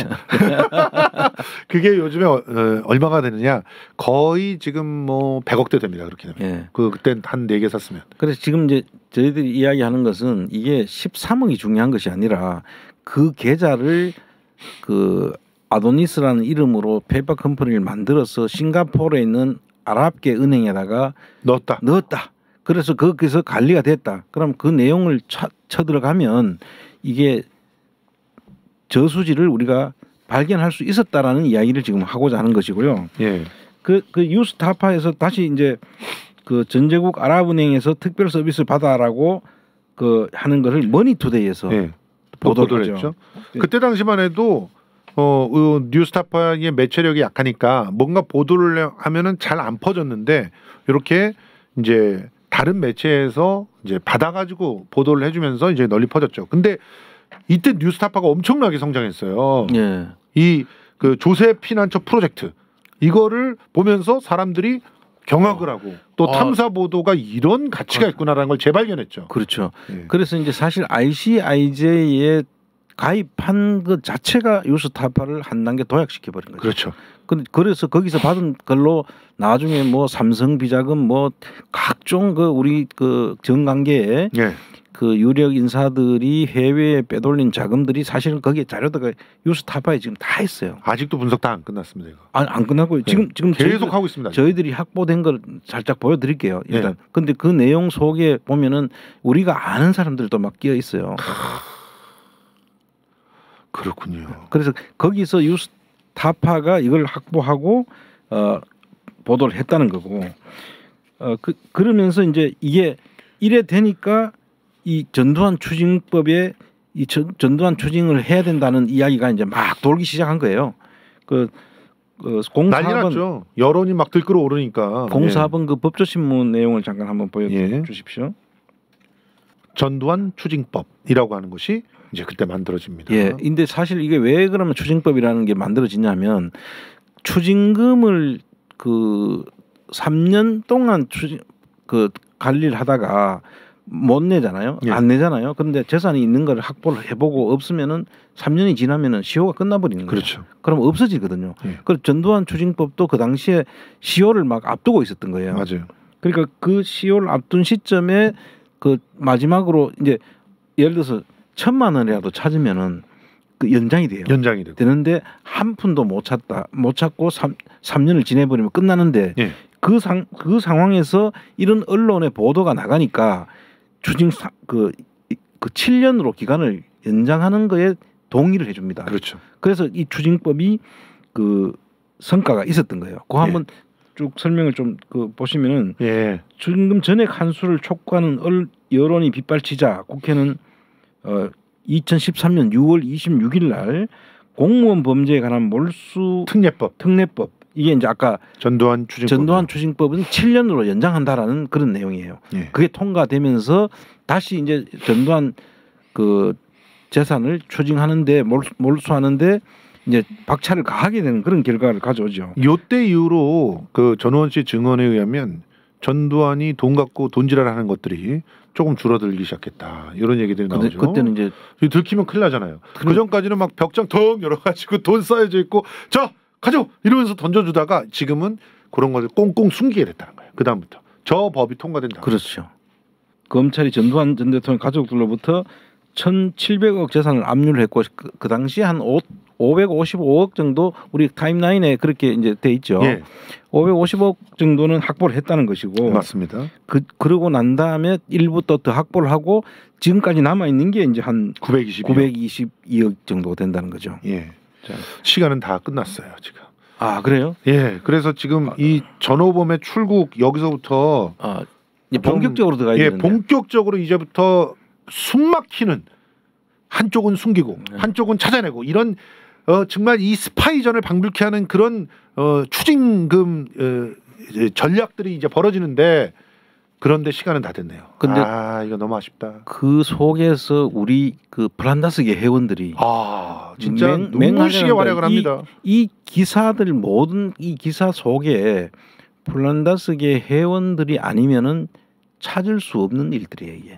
그게 요즘에 어, 어, 얼마가 되느냐? 거의 지금 뭐 백억대 됩니다. 그렇게 되면. 예. 그 그때 한 네 개 샀으면. 그래서 지금 이제 저희들이 이야기하는 것은 이게 십삼억이 중요한 것이 아니라 그 계좌를 그 아도니스라는 이름으로 페이퍼 컴퍼니를 만들어서 싱가포르에 있는 아랍계 은행에다가 넣었다. 넣었다. 그래서 거기서 관리가 됐다. 그럼 그 내용을 쳐, 쳐들어가면 이게 저수지를 우리가 발견할 수 있었다라는 이야기를 지금 하고자 하는 것이고요. 예. 그, 그 유스타파에서 다시 이제 그 전제국 아랍은행에서 특별 서비스 받아라고 그 하는 것을 머니투데이에서 예. 보도를 보도를 하죠. 했죠. 그때 당시만 해도 어, 어, 뉴스타파의 매체력이 약하니까 뭔가 보도를 하면은 잘 안 퍼졌는데 이렇게 이제 다른 매체에서 이제 받아가지고 보도를 해주면서 이제 널리 퍼졌죠. 근데 이때 뉴스타파가 엄청나게 성장했어요. 예. 이 그 조세 피난처 프로젝트 이거를 보면서 사람들이 경악을 하고 또 아. 탐사 보도가 이런 가치가 있구나라는 걸 재발견했죠. 그렇죠. 예. 그래서 이제 사실 아이씨아이제이에 가입한 것 자체가 유스타파를 한 단계 도약시켜 버린 거죠. 그렇죠. 그- 그래서 거기서 받은 걸로 나중에 뭐 삼성 비자금 뭐 각종 그 우리 그 정관계에 예. 그 유력 인사들이 해외에 빼돌린 자금들이 사실은 거기에 자료다가 유스타파에 지금 다 있어요. 아직도 분석 다 안 끝났습니다. 이거. 안, 안 끝났고요. 지금 지금 계속 저희들, 하고 있습니다. 저희들이 확보된 걸 살짝 보여드릴게요. 일단. 예. 근데 그 내용 속에 보면은 우리가 아는 사람들도 막 끼어 있어요. 그렇군요. 그래서 거기서 유스타파가 이걸 확보하고 어, 보도를 했다는 거고. 어, 그, 그러면서 이제 이게 이래 되니까 이 전두환 추징법에 이 전, 전두환 추징을 해야 된다는 이야기가 이제 막 돌기 시작한 거예요. 그, 그 난리 공사 번 났죠. 여론이 막 들끓어 오르니까. 공사 번 그 법조신문 내용을 잠깐 한번 예. 보여주십시오. 전두환 추징법이라고 하는 것이 이제 그때 만들어집니다. 예. 근데 사실 이게 왜 그러면 추징법이라는 게 만들어지냐면 추징금을 그 삼 년 동안 추징 그 관리를 하다가 못 내잖아요. 예. 안 내잖아요. 그런데 재산이 있는 걸 확보를 해보고 없으면은 삼 년이 지나면은 시효가 끝나버리는 거예요. 그렇죠. 그럼 없어지거든요. 예. 그래서 전두환 추징법도 그 당시에 시효를 막 앞두고 있었던 거예요. 맞아요. 그러니까 그 시효를 앞둔 시점에 그 마지막으로 이제 예를 들어서 천만 원이라도 찾으면은 그 연장이 돼요. 연장이 되고. 되는데 한 푼도 못 찾다 못 찾고 삼, 삼 년을 지내버리면 끝나는데 예. 그 상 그 상황에서 이런 언론의 보도가 나가니까 추징 그그 그 칠 년으로 기간을 연장하는 거에 동의를 해줍니다. 그렇죠. 그래서 이 추징법이 그 성과가 있었던 거예요. 그 한번 쭉 설명을 좀 그 보시면은 예. 추징금 전액 환수를 촉구하는 얼, 여론이 빗발치자 국회는 어, 이천십삼 년 유월 이십육 일 날 공무원 범죄에 관한 몰수 특례법. 특례법 이게 이제 아까 전두환 추징법. 전두환 추징법은 칠 년으로 연장한다라는 그런 내용이에요. 예. 그게 통과되면서 다시 이제 전두환 그 재산을 추징하는데 몰수, 몰수하는데 이제 박차를 가하게 되는 그런 결과를 가져오죠. 요때 이후로 그 전우원 씨 증언에 의하면 전두환이 돈 갖고 돈지랄하는 것들이 조금 줄어들기 시작했다. 이런 얘기들이 나오죠. 그때는 이제 들키면 큰일 나잖아요. 그 전까지는 막 벽장 턱 열어가지고 돈 쌓여져 있고 자 가져 이러면서 던져주다가 지금은 그런 것을 꽁꽁 숨기게 됐다는 거예요. 그 다음부터 저 법이 통과된다. 그렇죠. 검찰이 전두환 전 대통령 가족들로부터 천칠백억 재산을 압류를 했고 그, 그 당시 한 오백오십오억 정도 우리 타임라인에 그렇게 이제 돼 있죠. 예. 오백오십억 정도는 확보를 했다는 것이고. 맞습니다. 그 그러고 난 다음에 일부 또 더 확보를 하고 지금까지 남아 있는 게 이제 한 구백이십이억. 구백이십이억 정도 된다는 거죠. 예. 자. 시간은 다 끝났어요 지금. 아 그래요? 예. 그래서 지금 아, 이 전호범의 출국 여기서부터 아 이제 본격적으로 들어가야 예, 되는데. 본격적으로 이제부터 숨막히는 한쪽은 숨기고 네. 한쪽은 찾아내고 이런 어, 정말 이 스파이전을 방불케 하는 그런 어, 추징금 어, 이제 전략들이 이제 벌어지는데 그런데 시간은 다 됐네요. 근데 아 이거 너무 아쉽다. 그 속에서 우리 그 플란다스계 회원들이 아 진짜 맹- 눈물시게 맹활약을 활약을 이- 합니다. 이 기사들 모든 이 기사 속에 플란다스계 회원들이 아니면은 찾을 수 없는 일들이에요 이게.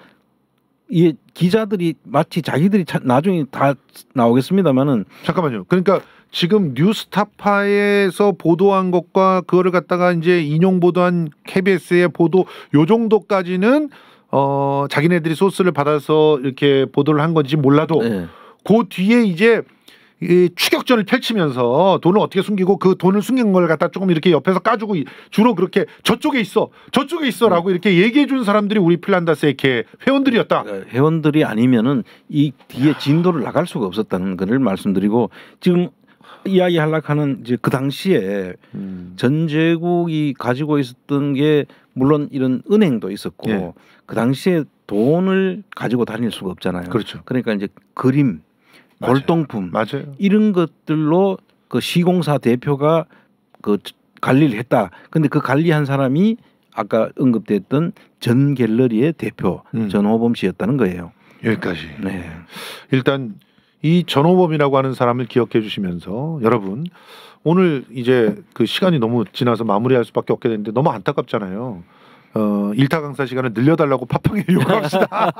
이게 기자들이 마치 자기들이 차, 나중에 다 나오겠습니다만은 잠깐만요. 그러니까 지금 뉴스타파에서 보도한 것과 그거를 갖다가 이제 인용 보도한 케이비에스의 보도 요 정도까지는 어 자기네들이 소스를 받아서 이렇게 보도를 한 건지 몰라도 네. 그 뒤에 이제 이 추격전을 펼치면서 돈을 어떻게 숨기고 그 돈을 숨긴 걸 갖다 조금 이렇게 옆에서 까주고 주로 그렇게 저쪽에 있어 저쪽에 있어라고 이렇게 얘기해 준 사람들이 우리 플란다스의 이렇게 회원들이었다. 회원들이 아니면은 이 뒤에 진도를 나갈 수가 없었다는 것을 말씀드리고 지금 이야기하려고 하는 이제 그 당시에 음. 전 제국이 가지고 있었던 게 물론 이런 은행도 있었고 예. 그 당시에 돈을 가지고 다닐 수가 없잖아요. 그렇죠. 그러니까 이제 그림, 맞아요. 골동품 맞아요. 이런 것들로 그 시공사 대표가 그 관리를 했다. 근데 그 관리한 사람이 아까 언급됐던 전 갤러리의 대표 음. 전호범 씨였다는 거예요. 여기까지. 네. 일단 이 전호범이라고 하는 사람을 기억해 주시면서 여러분 오늘 이제 그 시간이 너무 지나서 마무리할 수밖에 없게 됐는데 너무 안타깝잖아요. 어, 일타 강사 시간을 늘려달라고 팟빵에 요구합시다.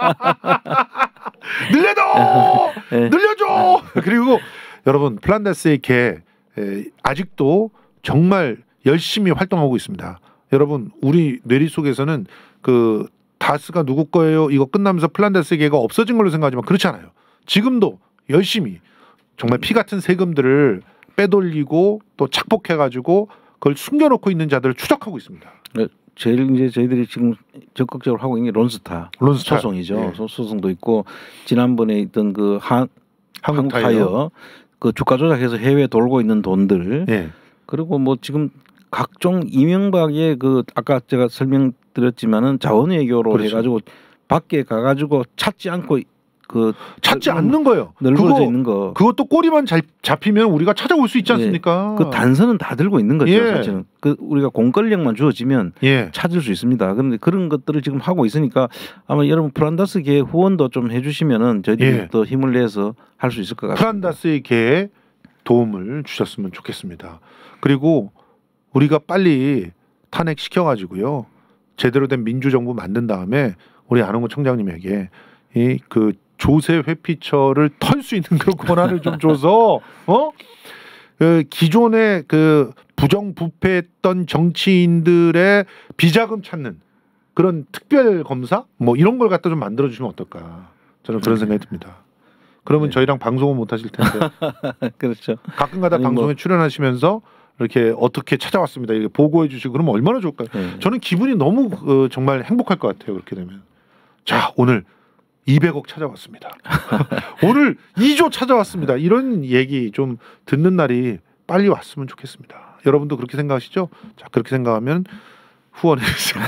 늘려줘, 네. 늘려줘. 그리고 여러분 플란다스의 개 에, 아직도 정말 열심히 활동하고 있습니다. 여러분 우리 뇌리 속에서는 그 다스가 누구 거예요? 이거 끝나면서 플란다스의 개가 없어진 걸로 생각하지만 그렇지 않아요. 지금도 열심히 정말 피 같은 세금들을 빼돌리고 또 착복해가지고 그걸 숨겨놓고 있는 자들을 추적하고 있습니다. 제일 이제 저희들이 지금 적극적으로 하고 있는 게 론스타, 론스타. 소송이죠. 예. 소- 소송도 있고 지난번에 있던 그 한, 한국타이어. 한국타이어 그 주가 조작해서 해외에 돌고 있는 돈들 예. 그리고 뭐 지금 각종 이명박의 그 아까 제가 설명드렸지만은 자원외교로 그렇죠. 해가지고 밖에 가가지고 찾지 않고 그 찾지 넓은- 않는 거예요. 넓어져 그거 있는 거. 그것도 꼬리만 잘 잡히면 우리가 찾아올 수 있지 않습니까? 그 단서는 다 들고 있는 거죠. 예. 사실은 그 우리가 공권력만 주어지면 예. 찾을 수 있습니다. 그런데 그런 것들을 지금 하고 있으니까 아마 여러분 플란다스계 후원도 좀 해주시면은 저희들이 예. 더 힘을 내서 할 수 있을 것 같습니다. 플란다스의 개에 도움을 주셨으면 좋겠습니다. 그리고 우리가 빨리 탄핵 시켜가지고요 제대로 된 민주정부 만든 다음에 우리 안홍구 청장님에게 이 그 조세 회피처를 털 수 있는 그 권한을 좀 줘서 어 그 기존의 그 부정부패했던 정치인들의 비자금 찾는 그런 특별 검사 뭐 이런 걸 갖다 좀 만들어 주시면 어떨까 저는 그런 생각이 듭니다. 그러면 네. 저희랑 방송은 못 하실 텐데 그렇죠. 가끔가다 아니, 방송에 뭐- 출연하시면서 이렇게 어떻게 찾아왔습니다 이렇게 보고해 주시고 그러면 얼마나 좋을까요? 네. 저는 기분이 너무 어, 정말 행복할 것 같아요. 그렇게 되면. 자 오늘 이백억 찾아왔습니다. 오늘 이조 찾아왔습니다. 이런 얘기 좀 듣는 날이 빨리 왔으면 좋겠습니다. 여러분도 그렇게 생각하시죠? 자 그렇게 생각하면 후원해 주세요.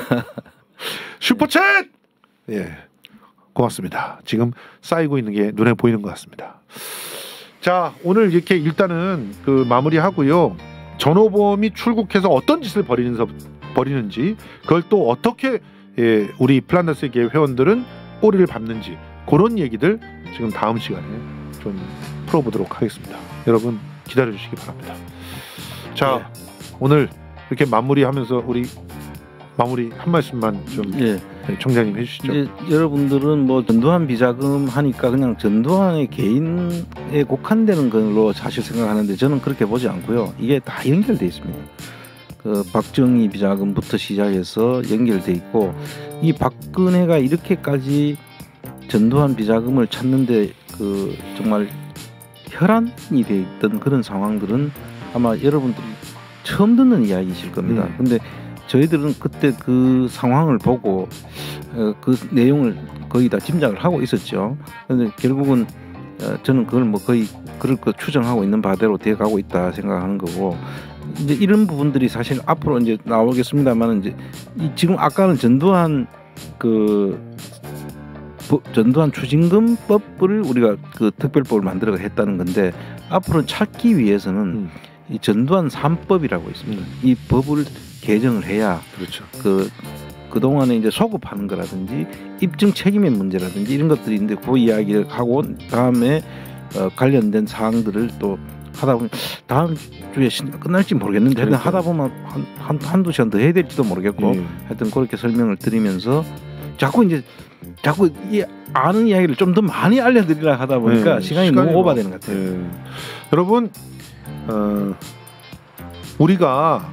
슈퍼챗! 예, 고맙습니다. 지금 쌓이고 있는 게 눈에 보이는 것 같습니다. 자 오늘 이렇게 일단은 그 마무리하고요. 전호범이 출국해서 어떤 짓을 벌이는, 벌이는지 그걸 또 어떻게 예, 우리 플란다스의 회원들은 꼬리를 밟는지 그런 얘기들 지금 다음 시간에 좀 풀어보도록 하겠습니다. 여러분 기다려주시기 바랍니다. 자 네. 오늘 이렇게 마무리하면서 우리 마무리 한 말씀만 좀 예. 청장님 해주시죠. 이제 여러분들은 뭐 전두환 비자금 하니까 그냥 전두환의 개인에 국한되는 걸로 사실 생각하는데 저는 그렇게 보지 않고요. 이게 다 연결돼 있습니다. 그 박정희 비자금부터 시작해서 연결돼 있고 이 박근혜가 이렇게까지 전두환 비자금을 찾는데 그 정말 혈안이 돼 있던 그런 상황들은 아마 여러분들이 처음 듣는 이야기이실 겁니다. 음. 근데 저희들은 그때 그 상황을 보고 어, 그 내용을 거의 다 짐작을 하고 있었죠. 그런데 결국은 어, 저는 그걸 뭐 거의 그럴 거 추정하고 있는 바대로 되어가고 있다 생각하는 거고 이제 이런 부분들이 사실 앞으로 이제 나오겠습니다만 이제 이 지금 아까는 전두환 그 전두환 추징금법을 우리가 그 특별법을 만들어 했다는 건데 앞으로 찾기 위해서는 음. 이 전두환 삼법이라고 있습니다. 음. 이 법을 개정을 해야 그렇죠. 그 그동안에 이제 소급하는 거라든지 입증 책임의 문제라든지 이런 것들이 있는데 그 이야기를 하고 다음에 어, 관련된 사항들을 또 하다 보면 다음 주에 끝날지 모르겠는데 하여튼 하다 보면 한, 한, 한두 시간 더 해야 될지도 모르겠고 예. 하여튼 그렇게 설명을 드리면서 자꾸 이제 자꾸 이 아는 이야기를 좀 더 많이 알려드리려 하다 보니까 예. 시간이, 시간이 너무 오버되는 것 같아요. 예. 여러분 어, 우리가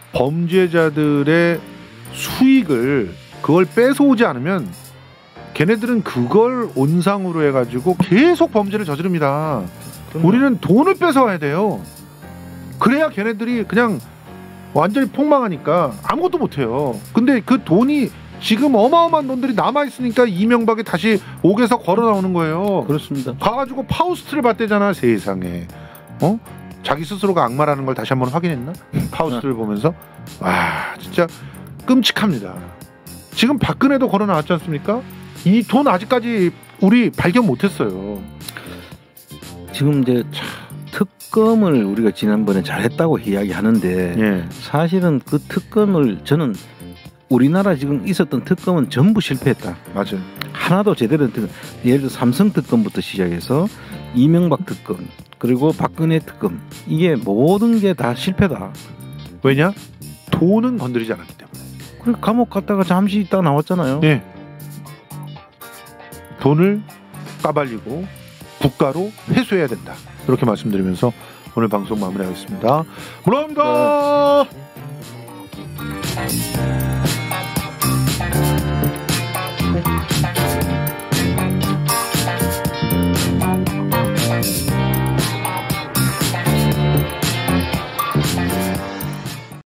범죄자들의 수익을 그걸 뺏어오지 않으면 걔네들은 그걸 온상으로 해가지고 계속 범죄를 저지릅니다. 그럼요. 우리는 돈을 뺏어와야 돼요. 그래야 걔네들이 그냥 완전히 폭망하니까 아무것도 못해요. 근데 그 돈이 지금 어마어마한 돈들이 남아있으니까 이명박이 다시 옥에서 걸어 나오는 거예요. 그렇습니다. 가가지고 파우스트를 봤대잖아. 세상에. 어? 자기 스스로가 악마라는 걸 다시 한번 확인했나? 파우스트를 보면서 와 진짜 끔찍합니다. 지금 박근혜도 걸어 나왔지 않습니까? 이 돈 아직까지 우리 발견 못했어요. 지금 이제 특검을 우리가 지난번에 잘했다고 이야기하는데 예. 사실은 그 특검을 저는 우리나라 지금 있었던 특검은 전부 실패했다. 맞아요. 하나도 제대로 된 특검. 예를 들어 삼성 특검부터 시작해서 이명박 특검 그리고 박근혜 특검 이게 모든 게 다 실패다. 왜냐? 돈은 건드리지 않았기 때문에. 그래 감옥 갔다가 잠시 있다가 나왔잖아요. 예. 돈을 까발리고 국가로 회수해야 된다. 이렇게 말씀드리면서 오늘 방송 마무리하겠습니다. 물러갑니다. 네.